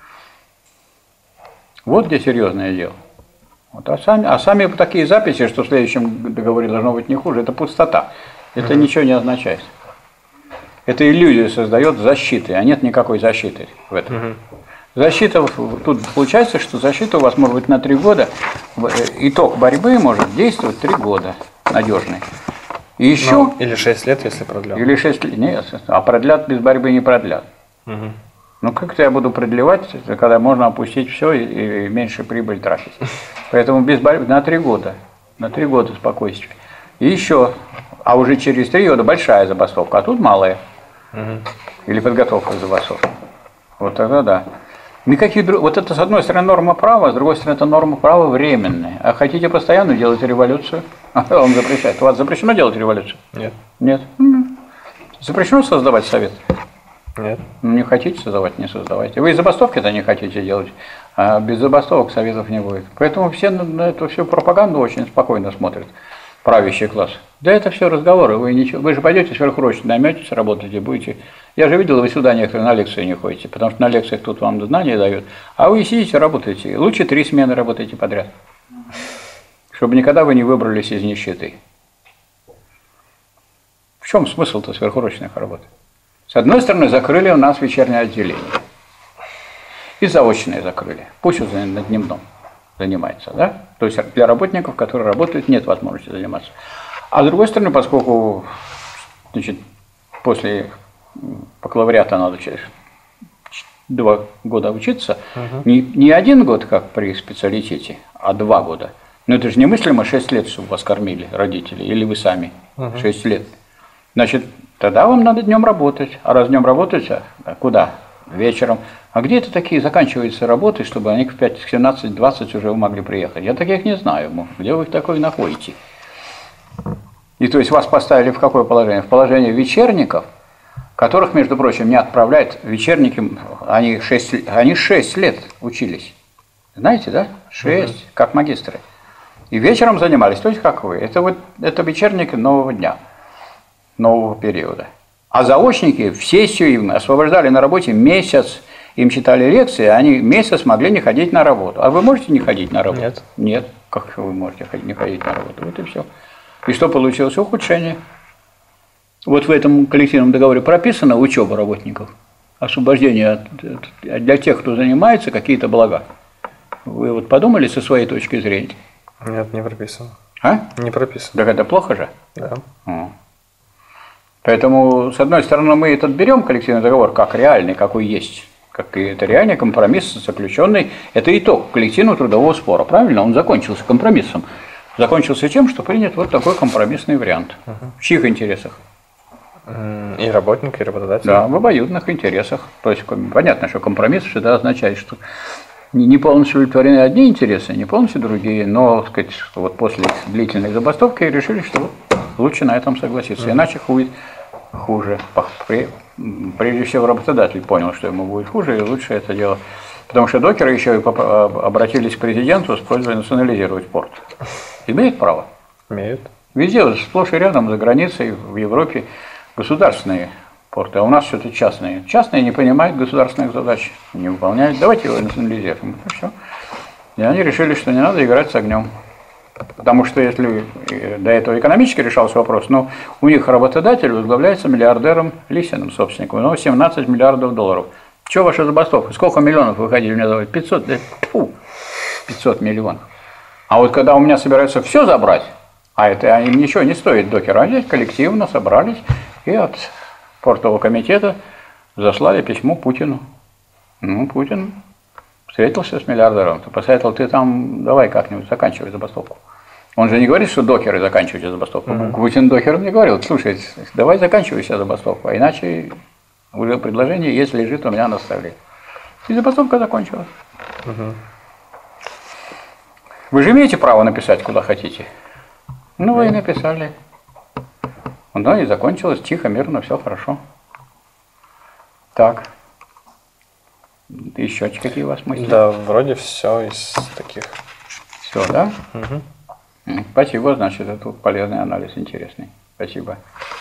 Вот где серьезное дело. Вот, а, сами, а сами такие записи, что в следующем договоре должно быть не хуже, это пустота. Это ничего не означает. Это иллюзию создает защиты, а нет никакой защиты в этом. Мгм. Защита, тут получается, что защита у вас может быть на три года, В- э, итог борьбы может действовать три года, надежный. И еще, Ну, или шесть лет, если продлен. или шесть лет, нет, а продлят без борьбы не продлят. Мгм. Ну как-то я буду продлевать, когда можно опустить все и, и меньше прибыль тратить. Поэтому без борьбы на три года, на три года спокойствие. И еще, а уже через три года большая забастовка, а тут малая. Мгм. Или подготовка к забастовке. Вот тогда да. Никаких друг... Вот это, с одной стороны, норма права, с другой стороны, это норма права временная. А хотите постоянно делать революцию? А кто вам запрещает? У вас запрещено делать революцию? Нет. Нет. М. Запрещено создавать совет? Нет. Ну, не хотите создавать, не создавайте. Вы и забастовки-то не хотите делать, а без забастовок советов не будет. Поэтому все на на эту всю пропаганду очень спокойно смотрят, правящий класс. Да это все разговоры, вы, ничего, вы же пойдете сверхурочно, найметесь, работаете, будете. Я же видел, вы сюда некоторые на лекции не ходите, потому что на лекциях тут вам знания дают, а вы сидите, работаете. Лучше три смены работаете подряд, чтобы никогда вы не выбрались из нищеты. В чем смысл-то сверхурочных работ? С одной стороны, закрыли у нас вечернее отделение. И заочные закрыли. Пусть уже на дневном занимается, да? То есть для работников, которые работают, нет возможности заниматься. А с другой стороны, поскольку, значит, после бакалавриата надо через два года учиться, не, не один год, как при специалитете, а два года. Но это же немыслимо шесть лет, чтобы вас кормили родители, или вы сами, шесть лет. Значит, тогда вам надо днем работать. А раз днем работать, а куда? Вечером. А где это такие заканчиваются работы, чтобы они в пять, семнадцать, двадцать уже могли приехать? Я таких не знаю. Где вы их такое находите? И то есть вас поставили в какое положение? В положение вечерников, которых, между прочим, не отправляют. Вечерники, они шесть, они шесть лет учились. Знаете, да? шесть, угу. Как магистры. И вечером занимались, то есть как вы. Это вот это вечерники нового дня, нового периода. А заочники в сессию им освобождали на работе месяц, им читали лекции, они месяц могли не ходить на работу. А вы можете не ходить на работу? Нет. Нет. Как вы можете не ходить на работу? Вот и все. И что получилось? Ухудшение. Вот в этом коллективном договоре прописана учеба работников, освобождение от, от, для тех, кто занимается, какие-то блага. Вы вот подумали со своей точки зрения? Нет, не прописано. А? Не прописано. Так это плохо же? Да. О. Поэтому, с одной стороны, мы этот берем коллективный договор как реальный, какой есть. Как и это реальный компромисс, заключенный. Это итог коллективного трудового спора, правильно? Он закончился компромиссом. Закончился тем, что принят вот такой компромиссный вариант. Uh-huh. В чьих интересах? И работник, и работодатель. Да, в обоюдных интересах. То есть понятно, что компромисс всегда означает, что не полностью удовлетворены одни интересы, не полностью другие, но, так сказать, вот после длительной забастовки решили, что лучше на этом согласиться, uh-huh. Иначе будет хуже. Прежде всего работодатель понял, что ему будет хуже, и лучше это дело. Потому что докеры еще и обратились к президенту с просьбой национализировать порт. Имеют право? Имеют. Везде, сплошь и рядом, за границей, в Европе государственные порты, а у нас все-таки частные. Частные не понимают государственных задач, не выполняют. Давайте его национализируем. Это все. И они решили, что не надо играть с огнем. Потому что если до этого экономически решался вопрос, но у них работодатель возглавляется миллиардером Лисиным, собственником, у него семнадцать миллиардов долларов. Что ваша забастовка? Сколько миллионов выходили мне давать? пятьсот? Да, фу, пятьсот миллионов. А вот когда у меня собираются все забрать, а это им ничего не стоит, докеры, они коллективно собрались и от портового комитета заслали письмо Путину. Ну, Путин встретился с миллиардером, посоветовал, ты там давай как-нибудь заканчивай забастовку. Он же не говорит, что докеры заканчивайте забастовку. Mm-hmm. Путин докерам не говорил, слушай, давай заканчивай себе забастовку, а иначе уже предложение есть, лежит у меня на столе. И забастовка закончилась. Mm-hmm. Вы же имеете право написать, куда хотите. Ну, вы и написали. Ну, и закончилось тихо, мирно, все хорошо. Так. Еще какие у вас мысли? Да, вроде все из таких. Все, да? Мгм. М, Спасибо, значит, это полезный анализ, интересный. Спасибо.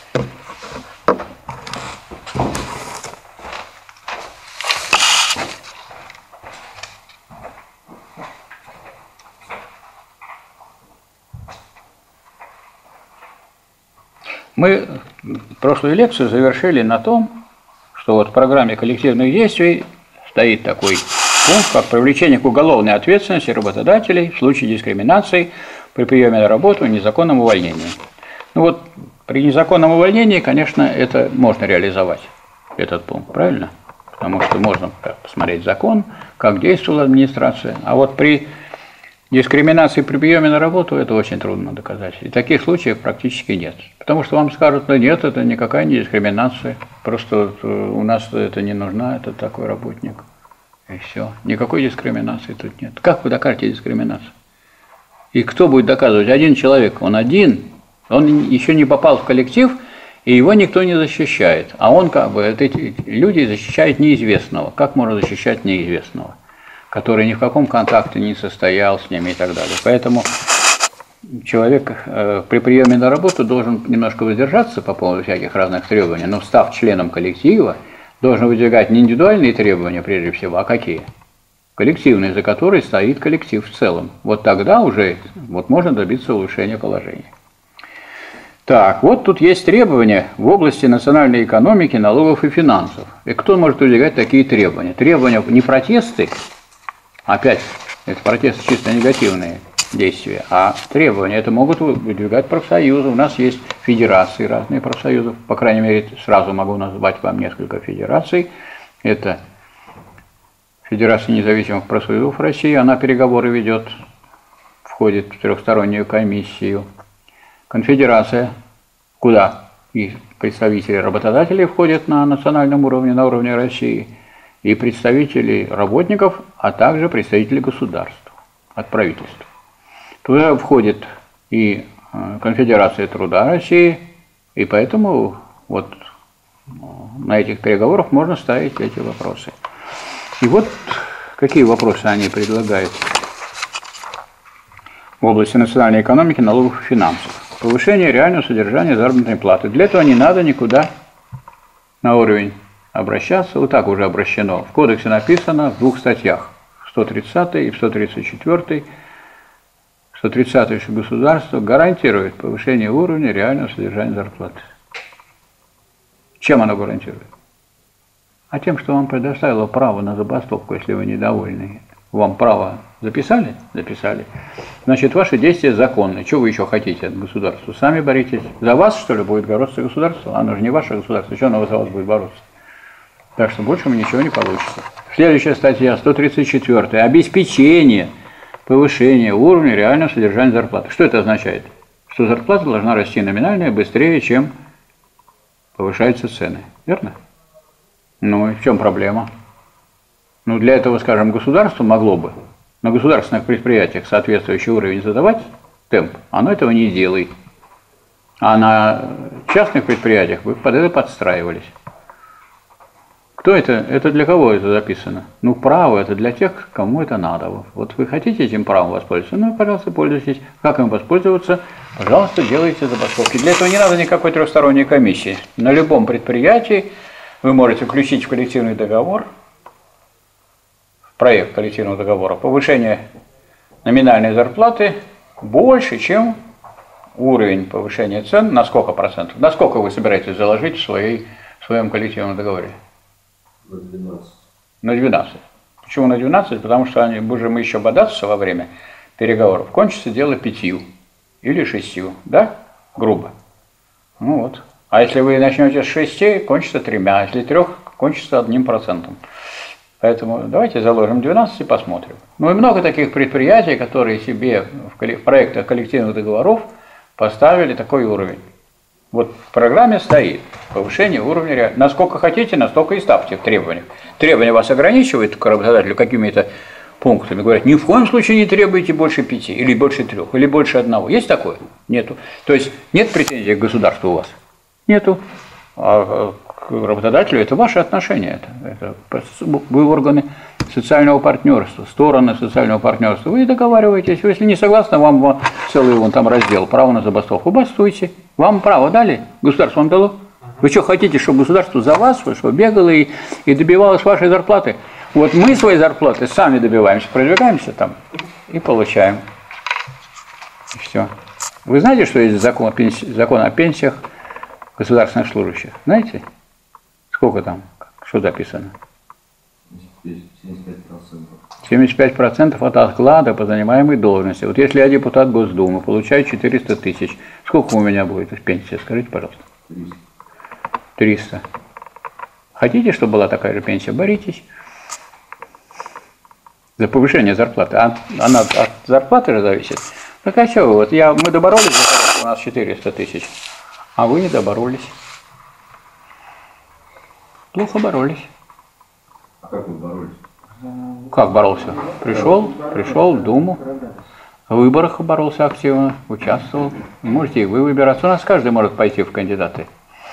Мы прошлую лекцию завершили на том, что вот в программе коллективных действий стоит такой пункт, как привлечение к уголовной ответственности работодателей в случае дискриминации при приеме на работу и незаконном увольнении. Ну вот, при незаконном увольнении, конечно, это можно реализовать, этот пункт, правильно? Потому что можно посмотреть закон, как действовала администрация. А вот при дискриминации при приеме на работу это очень трудно доказать. И таких случаев практически нет. Потому что вам скажут, ну нет, это никакая не дискриминация. Просто у нас это не нужна, это такой работник. И все. Никакой дискриминации тут нет. Как вы докажете дискриминацию? И кто будет доказывать? Один человек, он один, он еще не попал в коллектив, и его никто не защищает. А он как бы, эти люди защищают неизвестного. Как можно защищать неизвестного, который ни в каком контакте не состоял с ними и так далее. Поэтому человек э, при приеме на работу должен немножко воздержаться по поводу всяких разных требований, но став членом коллектива, должен выдвигать не индивидуальные требования прежде всего, а какие? Коллективные, за которые стоит коллектив в целом. Вот тогда уже вот можно добиться улучшения положения. Так, вот тут есть требования в области национальной экономики, налогов и финансов. И кто может выдвигать такие требования? Требования не протесты, опять, это протесты чисто негативные действия, а требования это могут выдвигать профсоюзы. У нас есть федерации разные профсоюзов, по крайней мере, сразу могу назвать вам несколько федераций. Это Федерация независимых профсоюзов России, она переговоры ведет, входит в трехстороннюю комиссию. Конфедерация, куда и представители работодателей входят на национальном уровне, на уровне России, и представители работников, а также представители государства, от правительства. Туда входит и Конфедерация труда России, и поэтому вот на этих переговорах можно ставить эти вопросы. И вот какие вопросы они предлагают в области национальной экономики, налогов и финансов. Повышение реального содержания заработной платы. Для этого не надо никуда на уровень обращаться. Вот так уже обращено. В кодексе написано в двух статьях. В сто тридцатой и в сто тридцать четвёртой. сто тридцатой, что государство гарантирует повышение уровня реального содержания зарплаты. Чем оно гарантирует? А тем, что вам предоставило право на забастовку, если вы недовольны. Вам право записали? Записали. Значит, ваши действия законны. Что вы еще хотите от государства? Сами боритесь. За вас, что ли, будет бороться государство? Оно же не ваше государство. Что оно за вас будет бороться? Так что больше ничего не получится. Следующая статья, сто тридцать четвёртая. Обеспечение повышения уровня реального содержания зарплаты. Что это означает? Что зарплата должна расти номинально быстрее, чем повышаются цены. Верно? Ну и в чем проблема? Ну для этого, скажем, государство могло бы на государственных предприятиях соответствующий уровень задавать темп, оно этого не делает. А на частных предприятиях вы под это подстраивались. Кто это? Это для кого это записано? Ну, право это для тех, кому это надо. Вот вы хотите этим правом воспользоваться? Ну, пожалуйста, пользуйтесь. Как им воспользоваться? Пожалуйста, делайте забастовки. Для этого не надо никакой трехсторонней комиссии. На любом предприятии вы можете включить в коллективный договор, в проект коллективного договора, повышение номинальной зарплаты больше, чем уровень повышения цен. На сколько процентов? На сколько вы собираетесь заложить в, своей, в своем коллективном договоре? На двенадцать. На двенадцать. Почему на двенадцать? Потому что они, будем мы еще бодаться во время переговоров. Кончится дело пятью или шестью, да? Грубо. Ну вот. А если вы начнете с шести, кончится тремя. А если трех, кончится одним процентом. Поэтому давайте заложим двенадцать и посмотрим. Ну и много таких предприятий, которые себе в проектах коллективных договоров поставили такой уровень. Вот в программе стоит повышение уровня реальности. Насколько хотите, настолько и ставьте в требованиях. Требования вас ограничивают к работодателю какими-то пунктами. Говорят, ни в коем случае не требуйте больше пяти, или больше трех, или больше одного. Есть такое? Нету. То есть нет претензий к государству у вас? Нету. А к работодателю, это ваши отношения. Это, это вы органы социального партнерства, стороны социального партнерства. Вы договариваетесь. Если не согласны, вам целый вон там раздел право на забастовку. Бастуйте. Вам право дали? Государство вам дало? Вы что хотите, чтобы государство за вас, что бегало и, и добивалось вашей зарплаты? Вот мы свои зарплаты сами добиваемся, продвигаемся там и получаем. И все. Вы знаете, что есть закон о, пенси... закон о пенсиях государственных служащих? Знаете? Сколько там? Что записано? семьдесят пять процентов. семьдесят пять процентов от оклада по занимаемой должности. Вот если я депутат Госдумы, получаю четыреста тысяч, сколько у меня будет пенсия? Скажите, пожалуйста. триста. Хотите, чтобы была такая же пенсия? Боритесь. За повышение зарплаты. А она от зарплаты же зависит. Так а что вы? Вот я, мы доборолись за того, что у нас четыреста тысяч, а вы не доборолись. Плохо боролись. А как вы боролись? Как боролся? Пришел, пришел в Думу, в выборах боролся активно, участвовал. Можете и вы выбираться. У нас каждый может пойти в кандидаты.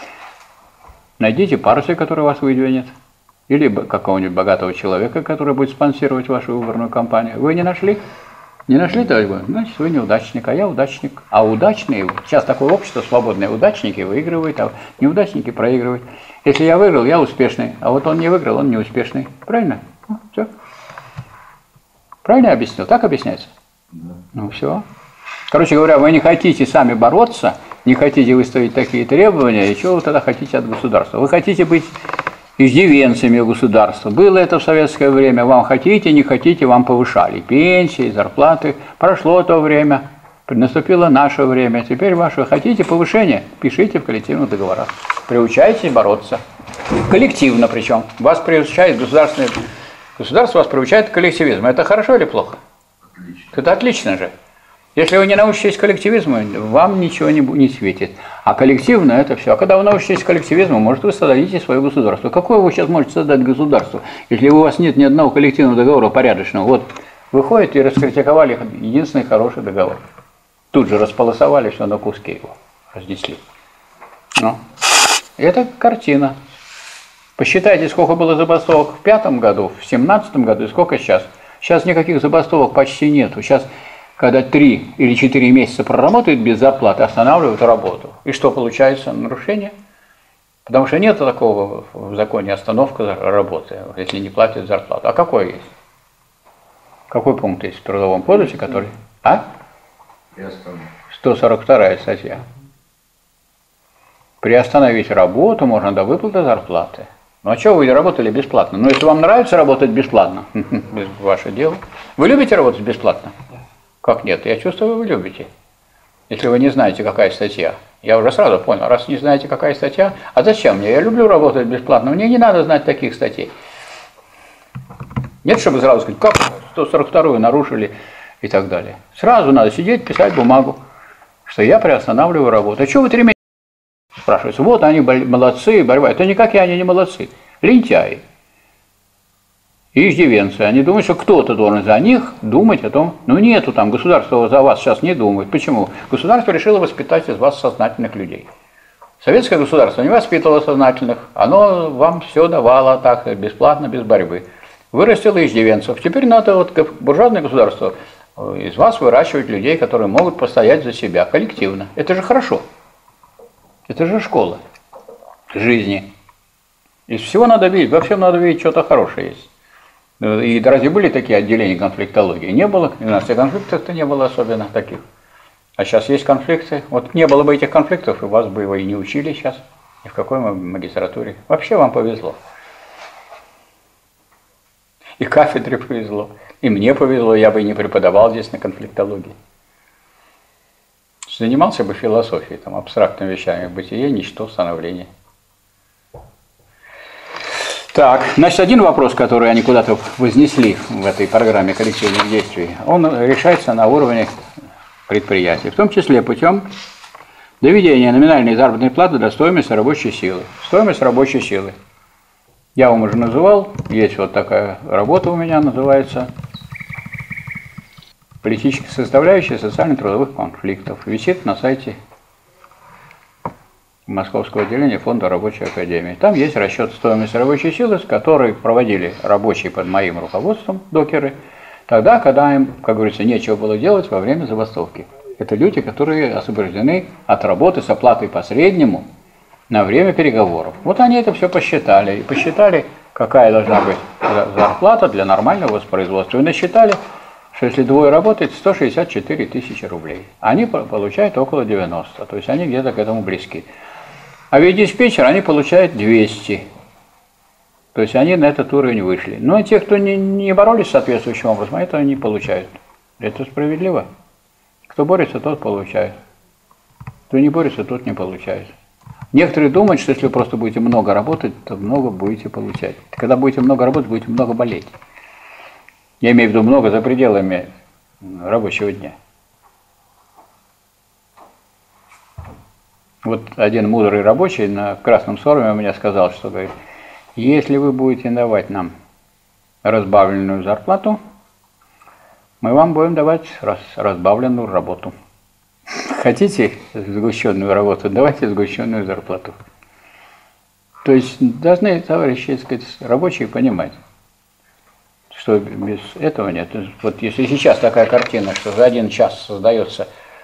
Найдите партию, которая вас выдвинет. Или какого-нибудь богатого человека, который будет спонсировать вашу выборную кампанию. Вы не нашли? Не нашли, товарищ? Значит, вы неудачник, а я удачник. А удачные, сейчас такое общество свободное, удачники выигрывают, а неудачники проигрывают. Если я выиграл, я успешный, а вот он не выиграл, он неуспешный. Правильно? Ну, все. Правильно я объяснил? Так объясняется? Да. Ну, все. Короче говоря, вы не хотите сами бороться, не хотите выставить такие требования, и чего вы тогда хотите от государства? Вы хотите быть иждивенцами государства. Было это в советское время. Вам хотите, не хотите, вам повышали пенсии, зарплаты. Прошло то время, наступило наше время. Теперь ваше хотите повышение, пишите в коллективных договорах. Приучайтесь бороться. Коллективно причем. Вас приучает государственное... Государство вас приучает к коллективизму. Это хорошо или плохо? Отлично. Это отлично же. Если вы не научитесь коллективизму, вам ничего не, не светит. А коллективно это все. А когда вы научитесь коллективизму, может, вы создадите свое государство. Какое вы сейчас можете создать государство, если у вас нет ни одного коллективного договора порядочного? Вот вы ходите и раскритиковали единственный хороший договор. Тут же располосовали все на куски его, разнесли. Ну, это картина. Посчитайте, сколько было забастовок в пятом году, в семнадцатом году и сколько сейчас. Сейчас никаких забастовок почти нету. Сейчас... Когда три или четыре месяца проработают без зарплаты, останавливают работу. И что получается? Нарушение. Потому что нет такого в законе остановка работы, если не платят зарплату. А какой есть? Какой пункт есть в Трудовом кодексе, который... А? сто сорок вторая статья. Приостановить работу можно до выплаты зарплаты. Ну а что вы работали бесплатно? Ну если вам нравится работать бесплатно, ваше дело. Вы любите работать бесплатно? Как нет? Я чувствую, вы любите. Если вы не знаете, какая статья. Я уже сразу понял, раз не знаете, какая статья, а зачем мне? Я люблю работать бесплатно, мне не надо знать таких статей. Нет, чтобы сразу сказать, как сто сорок вторую нарушили и так далее. Сразу надо сидеть, писать бумагу, что я приостанавливаю работу. А что вы три месяца? Спрашивается, вот они молодцы, борьба. Это никакие они не молодцы. Лентяи. Иждивенцы. Они думают, что кто-то должен за них думать о том, ну нету там, государство за вас сейчас не думает. Почему? Государство решило воспитать из вас сознательных людей. Советское государство не воспитывало сознательных, оно вам все давало так, бесплатно, без борьбы. Вырастило иждивенцев. Теперь надо, вот буржуазное государство, из вас выращивать людей, которые могут постоять за себя коллективно. Это же хорошо. Это же школа жизни. Из всего надо видеть, во всем надо видеть, что-то хорошее есть. И разве были такие отделения конфликтологии? Не было. У нас и конфликтов-то не было особенно таких. А сейчас есть конфликты. Вот не было бы этих конфликтов, и вас бы его и не учили сейчас. Ни в какой магистратуре. Вообще вам повезло. И кафедре повезло. И мне повезло, я бы и не преподавал здесь на конфликтологии. Занимался бы философией, там, абстрактными вещами. Бытие, ничто, становление. Так, значит, один вопрос, который они куда-то вознесли в этой программе коллективных действий, он решается на уровне предприятий, в том числе путем доведения номинальной заработной платы до стоимости рабочей силы. Стоимость рабочей силы. Я вам уже называл, есть вот такая работа у меня, называется «Политическая составляющая социально-трудовых конфликтов». Висит на сайте Московского отделения Фонда Рабочей Академии. Там есть расчет стоимости рабочей силы, который проводили рабочие под моим руководством, докеры, тогда, когда им, как говорится, нечего было делать во время забастовки. Это люди, которые освобождены от работы с оплатой по среднему на время переговоров. Вот они это все посчитали. И посчитали, какая должна быть зарплата для нормального воспроизводства. И насчитали, что если двое работает, сто шестьдесят четыре тысячи рублей. Они получают около девяноста, то есть они где-то к этому близки. А ведь диспетчер они получают двести. То есть они на этот уровень вышли. Но те, кто не, не боролись соответствующим образом, этого не получают. Это справедливо. Кто борется, тот получает. Кто не борется, тот не получает. Некоторые думают, что если вы просто будете много работать, то много будете получать. Когда будете много работать, будете много болеть. Я имею в виду много за пределами рабочего дня. Вот один мудрый рабочий на Красном Соруме у меня сказал, что говорит, если вы будете давать нам разбавленную зарплату, мы вам будем давать раз, разбавленную работу. Хотите сгущенную работу, давайте сгущенную зарплату. То есть должны товарищи, так сказать, рабочие понимать, что без этого нет. Вот если сейчас такая картина, что за один час создается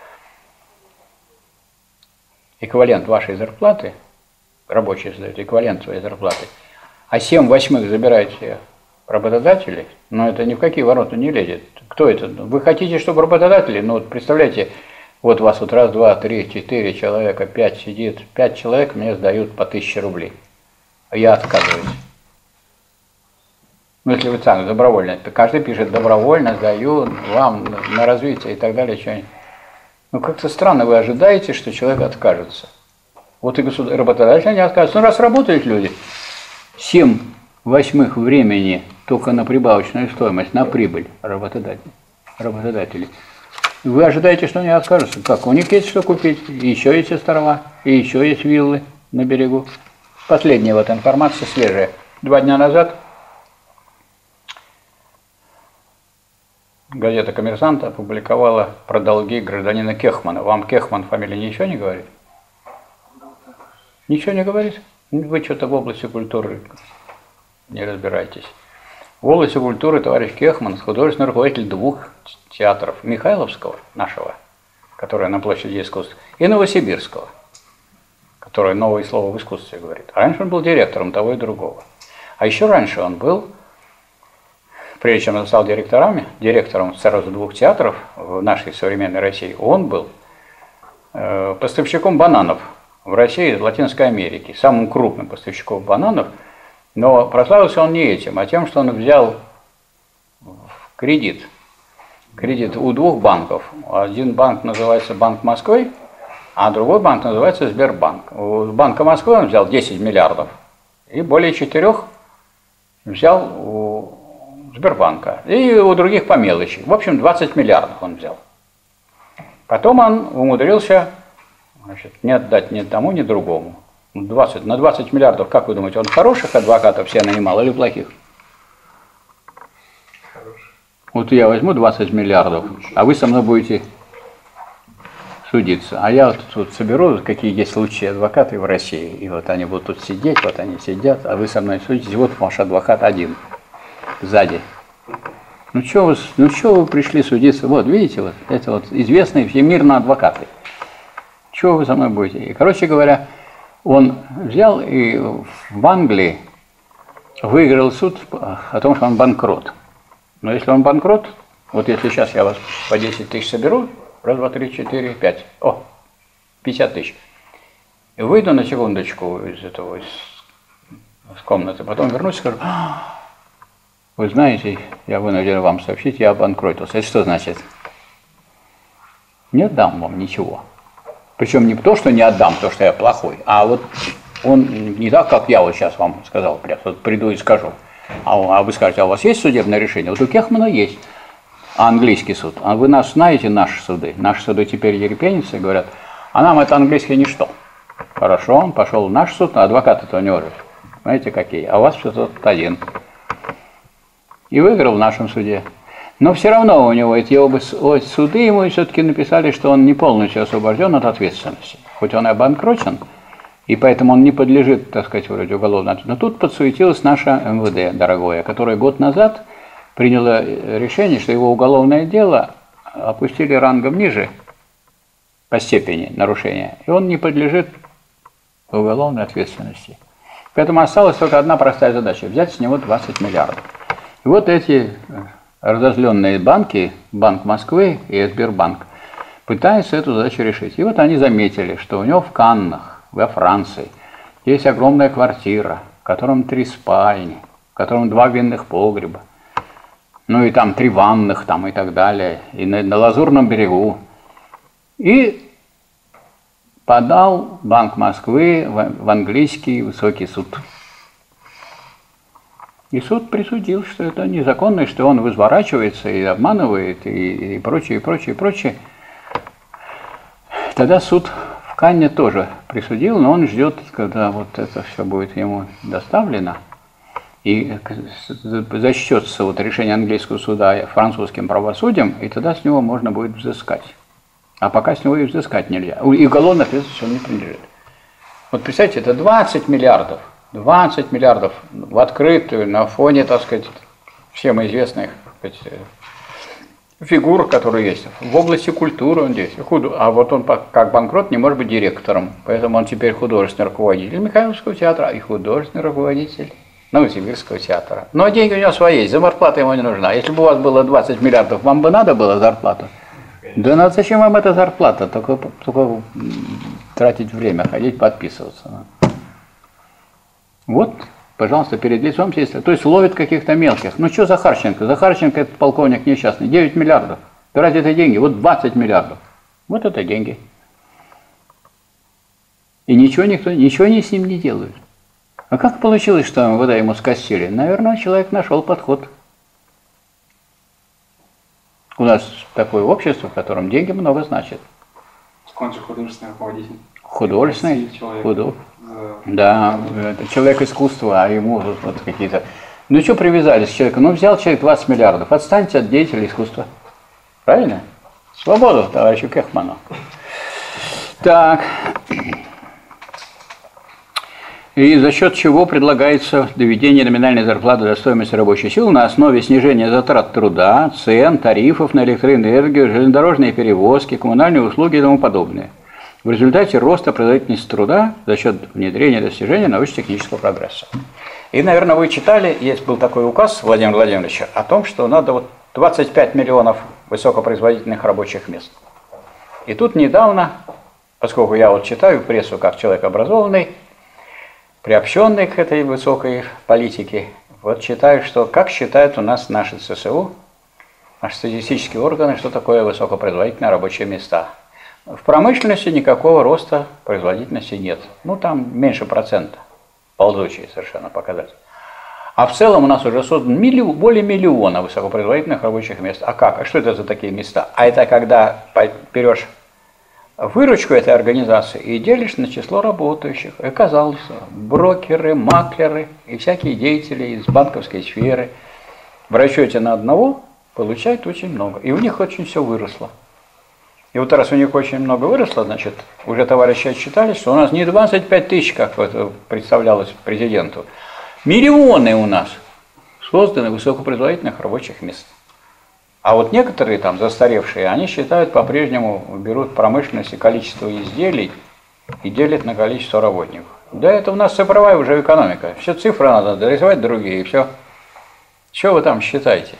эквивалент вашей зарплаты, рабочие создают эквивалент своей зарплаты, а семь восьмых забираете работодатели, но это ни в какие ворота не лезет. Кто это? Вы хотите, чтобы работодатели, ну вот представляете, вот вас вот раз, два, три, четыре человека, пять сидит, пять человек мне сдают по тысяче рублей, а я отказываюсь. Ну, если вы сами добровольно, то каждый пишет добровольно, сдаю вам на развитие и так далее, что-нибудь. Ну, как-то странно, вы ожидаете, что человек откажется. Вот и государ... работодатели не откажутся. Ну, раз работают люди, семь восьмых времени только на прибавочную стоимость, на прибыль работодателей. работодателей. Вы ожидаете, что они откажутся? Как? У них есть что купить, и еще есть острова, и еще есть виллы на берегу. Последняя вот информация свежая. Два дня назад газета «Коммерсант» опубликовала про долги гражданина Кехмана. Вам Кехман фамилия ничего не говорит? Ничего не говорит? Вы что-то в области культуры не разбираетесь. В области культуры товарищ Кехман, художественный руководитель двух театров: Михайловского, нашего, который на площади искусств, и Новосибирского, который новое слово в искусстве говорит. А раньше он был директором того и другого. А еще раньше он был, прежде чем он стал директорами, директором сразу двух театров в нашей современной России, он был э, поставщиком бананов в России и Латинской Америке, самым крупным поставщиком бананов. Но прославился он не этим, а тем, что он взял кредит. Кредит у двух банков. Один банк называется Банк Москвы, а другой банк называется Сбербанк. У Банка Москвы он взял десять миллиардов, и более четырех взял у Сбербанка. И у других по мелочи. В общем, двадцать миллиардов он взял. Потом он умудрился, значит, не отдать ни тому, ни другому. двадцать, на двадцать миллиардов, как вы думаете, он хороших адвокатов все нанимал или плохих? Хороших. Вот я возьму двадцать миллиардов, а вы со мной будете судиться. А я вот тут соберу, какие есть лучшие адвокаты в России. И вот они будут тут сидеть, вот они сидят, а вы со мной судитесь. Вот ваш адвокат один, сзади. Ну что вы, ну что вы пришли судиться? Вот, видите, вот это вот известные всемирно адвокаты. Чего вы со мной будете? И, короче говоря, он взял и в Англии выиграл суд о том, что он банкрот. Но если он банкрот, вот если сейчас я вас по десять тысяч соберу, раз, два, три, четыре, пять, о, пятьдесят тысяч, и выйду на секундочку из этого, из, из комнаты, потом вернусь и скажу: вы знаете, я вынужден вам сообщить, я обанкротился. Это что значит? Не отдам вам ничего. Причем не то, что не отдам, то, что я плохой, а вот он не так, как я вот сейчас вам сказал, прям, вот приду и скажу. А, а вы скажете, а у вас есть судебное решение? Вот у Кехмана есть английский суд. А вы нас знаете, наши суды? Наши суды теперь ерепенятся и говорят, а нам это английский ничто. Хорошо, он пошел в наш суд, а адвокаты-то у него же, знаете, какие. А у вас все тут один. И выиграл в нашем суде. Но все равно у него эти оба суды ему все-таки написали, что он не полностью освобожден от ответственности. Хоть он и обанкрочен, И поэтому он не подлежит, так сказать, вроде уголовной. Но тут подсуетилось наше эм вэ дэ, дорогое, которое год назад приняло решение, что его уголовное дело опустили рангом ниже по степени нарушения, и он не подлежит уголовной ответственности. Поэтому осталась только одна простая задача – взять с него двадцать миллиардов. И вот эти разозленные банки, Банк Москвы и Сбербанк, пытаются эту задачу решить. И вот они заметили, что у него в Каннах, во Франции, есть огромная квартира, в котором три спальни, в котором два винных погреба, ну и там три ванных там и так далее, и на, на Лазурном берегу. И подал Банк Москвы в, в английский высокий суд. И суд присудил, что это незаконно, и что он изворачивается и обманывает, и, и прочее, и прочее, и прочее. Тогда суд в Канне тоже присудил, но он ждет, когда вот это все будет ему доставлено, и зачтется вот решение английского суда французским правосудием, и тогда с него можно будет взыскать. А пока с него и взыскать нельзя. И уголовная ответственность он не принадлежит. Вот представьте, это двадцать миллиардов. двадцать миллиардов в открытую, на фоне, так сказать, всем известных, так сказать, фигур, которые есть. В области культуры он здесь. А вот он как банкрот не может быть директором. Поэтому он теперь художественный руководитель Михайловского театра и художественный руководитель Новосибирского театра. Но деньги у него свои есть, зарплата ему не нужна. Если бы у вас было двадцать миллиардов, вам бы надо было зарплату? Да ну зачем вам эта зарплата? Только, только тратить время, ходить, подписываться. Вот, пожалуйста, перед лицом следствия. То есть ловит каких-то мелких. Ну что Захарченко? Захарченко это полковник несчастный. девять миллиардов. Да разве это деньги? Вот двадцать миллиардов. Вот это деньги. И ничего никто, ничего они с ним не делают. А как получилось, что эм вэ дэ ему скостили? Наверное, человек нашел подход. У нас такое общество, в котором деньги много значат. Он же художественный руководитель. Художественный? Человек. Худо... Да, это человек искусства, а ему вот, вот какие-то... Ну что привязались к человеку? Ну взял человек двадцать миллиардов, отстаньте от деятелей искусства. Правильно? Свободу, товарищу Кехману. Так. И за счет чего предлагается доведение номинальной зарплаты до стоимости рабочей силы на основе снижения затрат труда, цен, тарифов на электроэнергию, железнодорожные перевозки, коммунальные услуги и тому подобное. В результате роста производительности труда за счет внедрения и достижения научно-технического прогресса. И, наверное, вы читали, есть был такой указ Владимира Владимировича о том, что надо вот двадцать пять миллионов высокопроизводительных рабочих мест. И тут недавно, поскольку я вот читаю прессу как человек образованный, приобщенный к этой высокой политике, вот читаю, что как считают у нас наши цэ эс у, наши статистические органы, что такое высокопроизводительные рабочие места. В промышленности никакого роста производительности нет. Ну, там меньше процента. Ползучий совершенно показатель. А в целом у нас уже создан миллион, более миллиона высокопроизводительных рабочих мест. А как? А что это за такие места? А это когда берешь выручку этой организации и делишь на число работающих. И оказалось, брокеры, маклеры и всякие деятели из банковской сферы в расчете на одного получают очень много. И у них очень все выросло. И вот раз у них очень много выросло, значит, уже товарищи отчитали, что у нас не двадцать пять тысяч, как это представлялось президенту, миллионы у нас созданы высокопроизводительных рабочих мест. А вот некоторые там застаревшие, они считают по-прежнему, берут промышленности количество изделий и делят на количество работников. Да это у нас цифровая уже экономика. Все цифры надо дорисовать другие, и все. Что вы там считаете?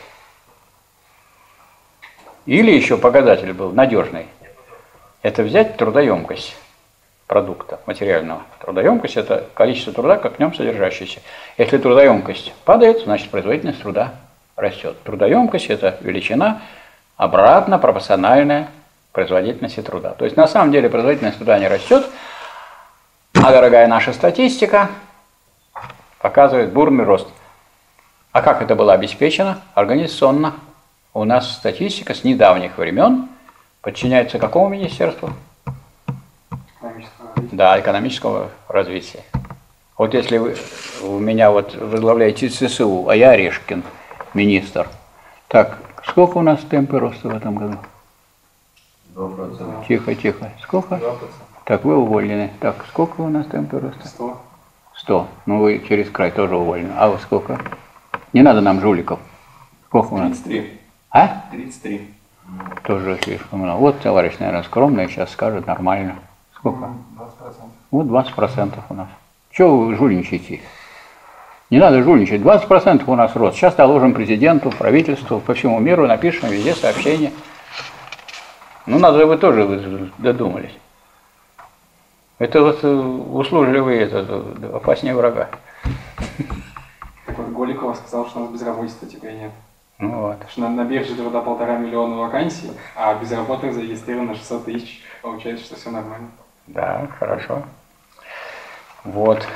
Или еще показатель был надежный. Это взять трудоемкость продукта материального. Трудоемкость – это количество труда, как в нем содержащееся. Если трудоемкость падает, значит производительность труда растет. Трудоемкость – это величина обратно пропорциональная производительности труда. То есть на самом деле производительность труда не растет, а дорогая наша статистика показывает бурный рост. А как это было обеспечено? Организационно. У нас статистика с недавних времен подчиняется какому министерству? Экономического развития. Да, экономического развития. Вот если вы у меня вот возглавляете цэ эс у, а я Орешкин, министр. Так, сколько у нас темпы роста в этом году? два процента. Тихо, тихо. Сколько? два процента. Так, вы уволены. Так, сколько у нас темпы роста? сто. сто. Ну, вы через край тоже уволены. А вы сколько? Не надо нам жуликов. Сколько у нас? тридцать три. А? тридцать три. Тоже слишком много. Вот товарищ, наверное, скромный, сейчас скажет нормально. Сколько? двадцать процентов. Вот двадцать процентов у нас. Чего вы жульничаете? Не надо жульничать. двадцать процентов у нас рост. Сейчас доложим президенту, правительству, по всему миру, напишем везде сообщение. Ну, надо вы тоже вы додумались. Это вот услужливые, это опаснее врага. Так вот, Голикова сказал, что у нас безработицы теперь нет. Ну вот. Потому что на, на бирже труда полтора миллиона вакансий, а безработных зарегистрировано шестьсот тысяч. Получается, что все нормально. Да, хорошо. Вот.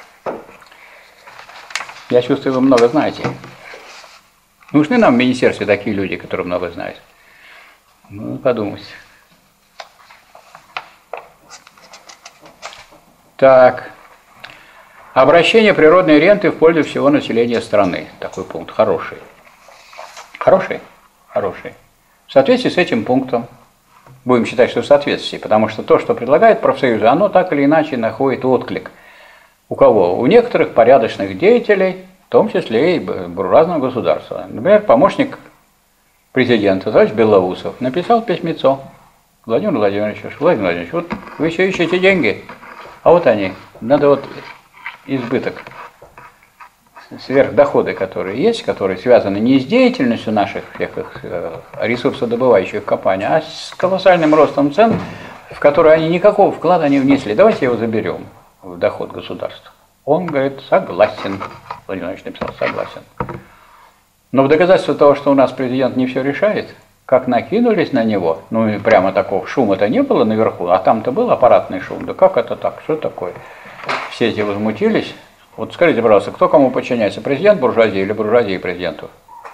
Я чувствую, вы много знаете. Нужны нам в министерстве такие люди, которые много знают. Ну, подумайте. Так. Обращение природной ренты в пользу всего населения страны. Такой пункт. Хороший. Хороший? Хороший. В соответствии с этим пунктом, будем считать, что в соответствии, потому что то, что предлагает профсоюзы, оно так или иначе находит отклик. У кого? У некоторых порядочных деятелей, в том числе и буржуазного государства. Например, помощник президента, товарищ Белоусов, написал письмецо Владимиру Владимировичу: Владимир Владимирович, вот вы еще ищете деньги, а вот они, надо вот избыток, сверхдоходы, которые есть, которые связаны не с деятельностью наших всех ресурсодобывающих компаний, а с колоссальным ростом цен, в которые они никакого вклада не внесли. Давайте его заберем в доход государства. Он говорит: согласен. Владимир Владимирович написал: согласен. Но в доказательство того, что у нас президент не все решает, как накинулись на него, ну и прямо такого шума-то не было наверху, а там-то был аппаратный шум. Да как это так? Что такое? Все эти возмутились. Вот скажите, пожалуйста, кто кому подчиняется? Президент буржуазии или буржуазия президенту?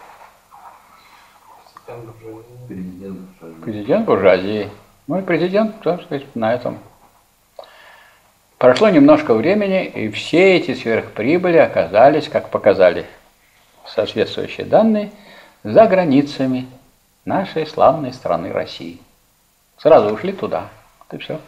Президент. Президент буржуазии. Ну и президент, так сказать, на этом. Прошло немножко времени, и все эти сверхприбыли оказались, как показали соответствующие данные, за границами нашей славной страны России. Сразу ушли туда. Вот и все.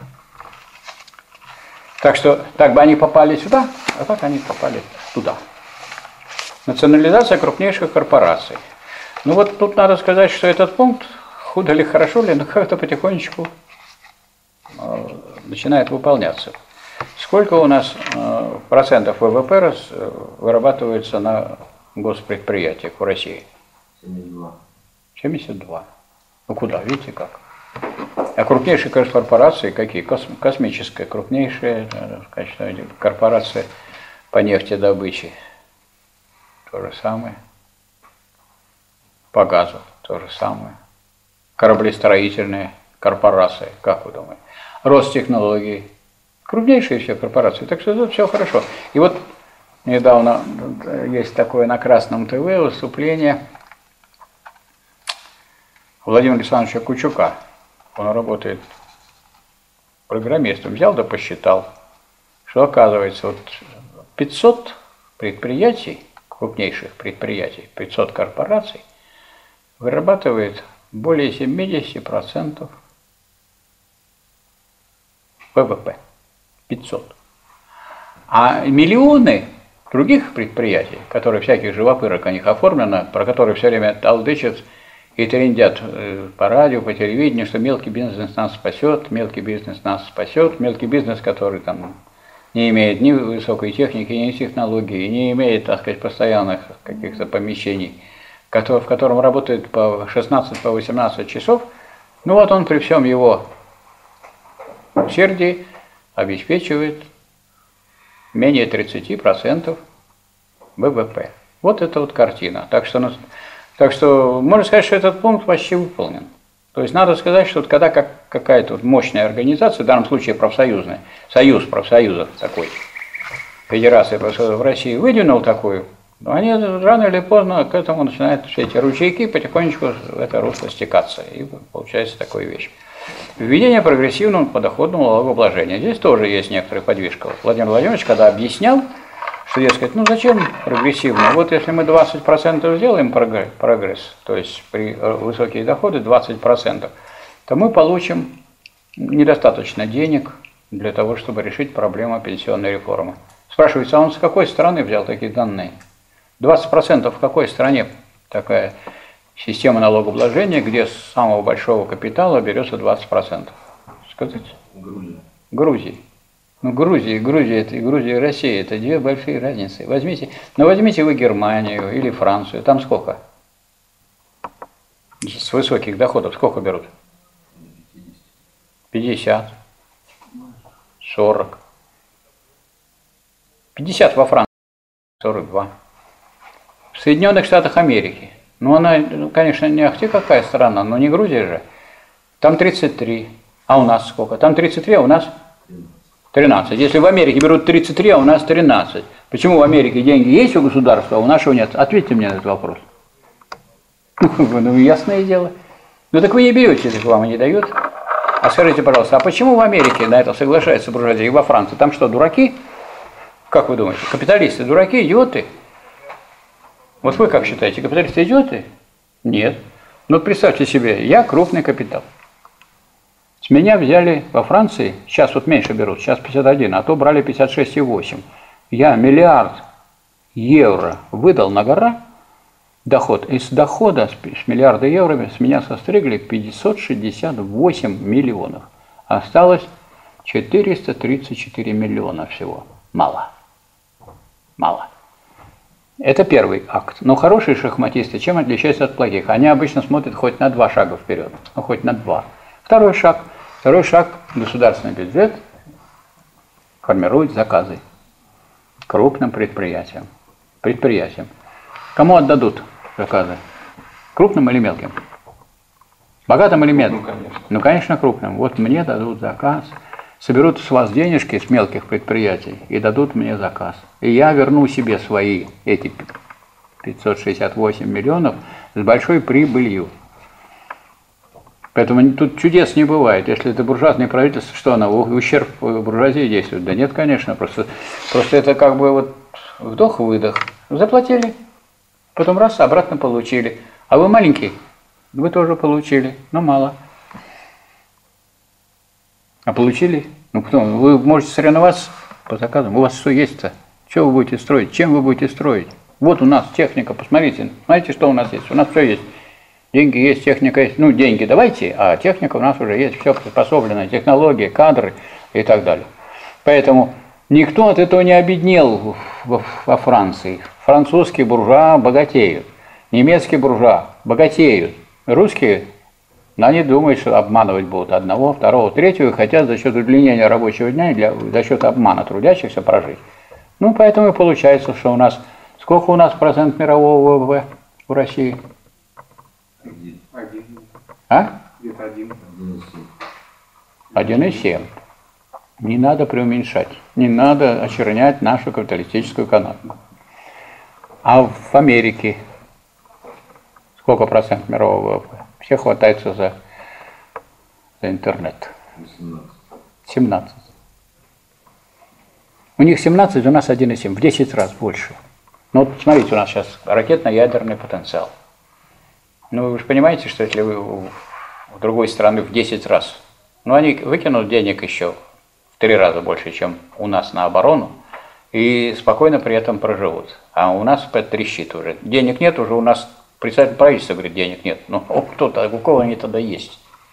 Так что, так бы они попали сюда, а так они попали туда. Национализация крупнейших корпораций. Ну вот тут надо сказать, что этот пункт, худо ли, хорошо ли, но как-то потихонечку э, начинает выполняться. Сколько у нас э, процентов ВВП раз, э, вырабатывается на госпредприятиях в России? семьдесят два. семьдесят два. Ну куда, видите как? А крупнейшие корпорации какие? Кос- космическая, крупнейшая э, корпорация по нефтедобыче. То же самое. По газу то же самое. Кораблестроительные корпорации, как вы думаете? Ростехнологии. Крупнейшие все корпорации. Так что тут все хорошо. И вот недавно есть такое на Красном ТВ выступление Владимира Александровича Кучука. Он работает программистом. Взял да посчитал, что оказывается вот пятьсот предприятий, крупнейших предприятий, пятьсот корпораций вырабатывает более семьдесят процентов ВВП. пятьсот. А миллионы других предприятий, которые всяких живопырок о них оформлено, про которые все время толдычат и трендят по радио, по телевидению, что мелкий бизнес нас спасет, мелкий бизнес нас спасет, мелкий бизнес, который там не имеет ни высокой техники, ни технологий, не имеет, так сказать, постоянных каких-то помещений, в котором работает по шестнадцать, по восемнадцать часов, ну вот он при всем его усердии обеспечивает менее тридцати процентов ВВП. Вот это вот картина. Так что, так что можно сказать, что этот пункт почти выполнен. То есть надо сказать, что вот когда как, какая-то вот мощная организация, в данном случае профсоюзная, союз профсоюзов такой, Федерация профсоюзов в России выдвинул такую, они рано или поздно к этому начинают все эти ручейки потихонечку в это русло стекаться. И получается такая вещь. Введение прогрессивного подоходного налогообложения. Здесь тоже есть некоторая подвижка. Владимир Владимирович, когда объяснял, что, дескать, ну зачем прогрессивно? Вот если мы двадцать процентов сделаем прогресс, то есть при высокие доходы двадцать процентов, то мы получим недостаточно денег для того, чтобы решить проблему пенсионной реформы. Спрашивается, а он с какой страны взял такие данные? двадцать процентов в какой стране такая система налогообложения, где с самого большого капитала берется двадцать процентов? Сказать? Грузия. Грузии. Ну, Грузия, Грузия, это, Грузия и Россия, это две большие разницы. Возьмите, ну, возьмите вы Германию или Францию, там сколько? С высоких доходов сколько берут? пятьдесят, сорок. пятьдесят во Франции, сорок два. В Соединенных Штатах Америки, ну, она, ну, конечно, не ахти какая страна, но не Грузия же, там тридцать три. А у нас сколько? Там тридцать три, а у нас тринадцать. Если в Америке берут тридцать три, а у нас тринадцать. Почему в Америке деньги есть у государства, а у нашего нет? Ответьте мне на этот вопрос. Ну, ясное дело. Ну, так вы не берете, так вам и не дают. А скажите, пожалуйста, а почему в Америке на это соглашается буржуазия и во Франции? Там что, дураки? Как вы думаете, капиталисты дураки, идиоты? Вот вы как считаете, капиталисты идиоты? Нет. Ну, представьте себе, я крупный капитал. С меня взяли во Франции, сейчас вот меньше берут, сейчас пятьдесят один, а то брали пятьдесят шесть и восемь. Я миллиард евро выдал на гора, доход. Из дохода с миллиарда евро с меня состригли пятьсот шестьдесят восемь миллионов. Осталось четыреста тридцать четыре миллиона всего. Мало. Мало. Это первый акт. Но хорошие шахматисты чем отличаются от плохих? Они обычно смотрят хоть на два шага вперед, ну хоть на два. Второй шаг. Второй шаг. Государственный бюджет формирует заказы крупным предприятиям. Предприятиям. Кому отдадут заказы? Крупным или мелким? Богатым или мелким? Ну, конечно. Ну, конечно, крупным. Вот мне дадут заказ. Соберут с вас денежки с мелких предприятий и дадут мне заказ. И я верну себе свои эти пятьсот шестьдесят восемь миллионов с большой прибылью. Поэтому тут чудес не бывает. Если это буржуазное правительство, что оно в ущерб буржуазии действует? Да нет, конечно. Просто, просто это как бы вот вдох-выдох. Заплатили, потом раз, обратно получили. А вы маленький, вы тоже получили, но мало. А получили? Ну потом, вы можете соревноваться по заказам. У вас что есть-то? Что вы будете строить? Чем вы будете строить? Вот у нас техника, посмотрите. Знаете, что у нас есть? У нас все есть. Деньги есть, техника есть. Ну, деньги давайте, а техника у нас уже есть. Все приспособлено, технологии, кадры и так далее. Поэтому никто от этого не обеднел во Франции. Французские буржуа богатеют. Немецкие буржуа богатеют. Русские... Но они думают, что обманывать будут одного, второго, третьего, и хотят за счет удлинения рабочего дня, для, за счет обмана трудящихся прожить. Ну, поэтому и получается, что у нас... Сколько у нас процент мирового ВВП в России? Один. А? Где-то один. один и семь. Не надо преуменьшать. Не надо очернять нашу капиталистическую экономику. А в Америке сколько процент мирового ВВП? Все хватаются за, за интернет. семнадцать. У них семнадцать, у нас один и семь, в десять раз больше. Ну вот смотрите, у нас сейчас ракетно-ядерный потенциал. Ну вы же понимаете, что если вы у другой страны в десять раз, ну они выкинут денег еще в три раза больше, чем у нас на оборону, и спокойно при этом проживут. А у нас трещит уже. Денег нет, уже у нас... Представитель правительства говорит, денег нет. Ну, кто-то, у кого они тогда есть?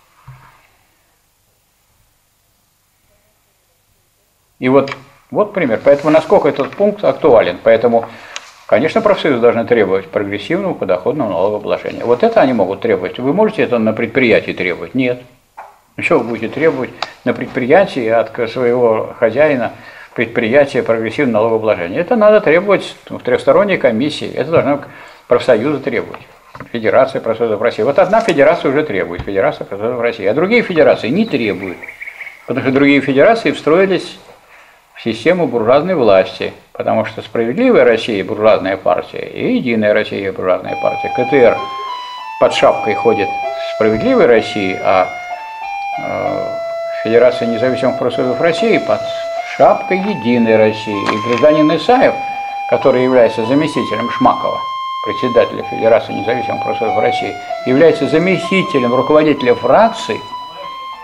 И вот, вот пример. Поэтому насколько этот пункт актуален. Поэтому, конечно, профсоюзы должны требовать прогрессивного подоходного налогообложения. Вот это они могут требовать. Вы можете это на предприятии требовать? Нет. Что вы будете требовать на предприятии от своего хозяина предприятия прогрессивного налогообложения? Это надо требовать в трехсторонней комиссии. Это должно... Профсоюзы требуют. Федерация профсоюзов России. Вот одна федерация уже требует, Федерация профсоюзов России. А другие федерации не требуют. Потому что другие федерации встроились в систему буржуазной власти. Потому что Справедливая Россия, буржуазная партия, и Единая Россия, буржуазная партия. КТР под шапкой ходит Справедливой России, а э, Федерация независимых профсоюзов России под шапкой Единой России. И гражданин Исаев, который является заместителем Шмакова, председателя Федерации независимых профсоюзов России, является заместителем руководителя фракции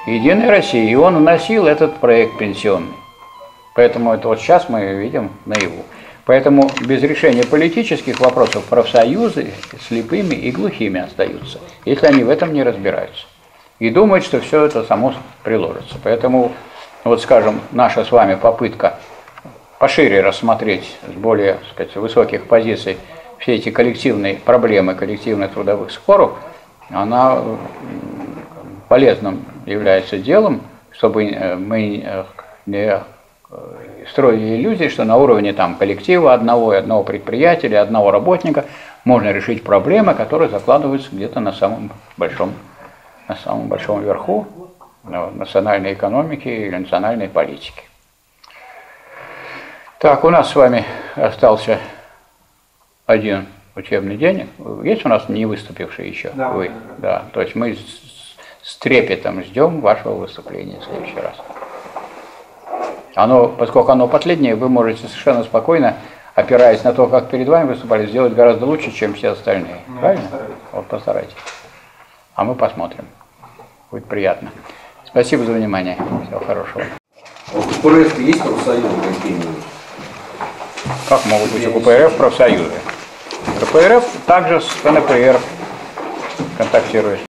Единой России. И он вносил этот проект пенсионный. Поэтому это вот сейчас мы видим наяву. Поэтому без решения политических вопросов профсоюзы слепыми и глухими остаются, если они в этом не разбираются. И думают, что все это само приложится. Поэтому, вот скажем, наша с вами попытка пошире рассмотреть с более, так сказать, высоких позиций все эти коллективные проблемы коллективных трудовых споров, она полезным является делом, чтобы мы не строили иллюзии, что на уровне там, коллектива одного и одного предприятия, одного работника можно решить проблемы, которые закладываются где-то на самом большом, на самом большом верху национальной экономики или национальной политики. Так, у нас с вами остался один учебный день. Есть у нас не выступившие еще? Да, Вы? да, Да. То есть мы с, с трепетом ждем вашего выступления в следующий раз. Оно, поскольку оно последнее, вы можете совершенно спокойно, опираясь на то, как перед вами выступали, сделать гораздо лучше, чем все остальные. Ну, правильно? Постарайтесь. Вот постарайтесь. А мы посмотрим. Будет приятно. Спасибо за внимание. Всего хорошего. А у КПРФ есть профсоюзы какие-нибудь? Как могут быть у КПРФ профсоюзы? КПРФ также с КНПР контактирует.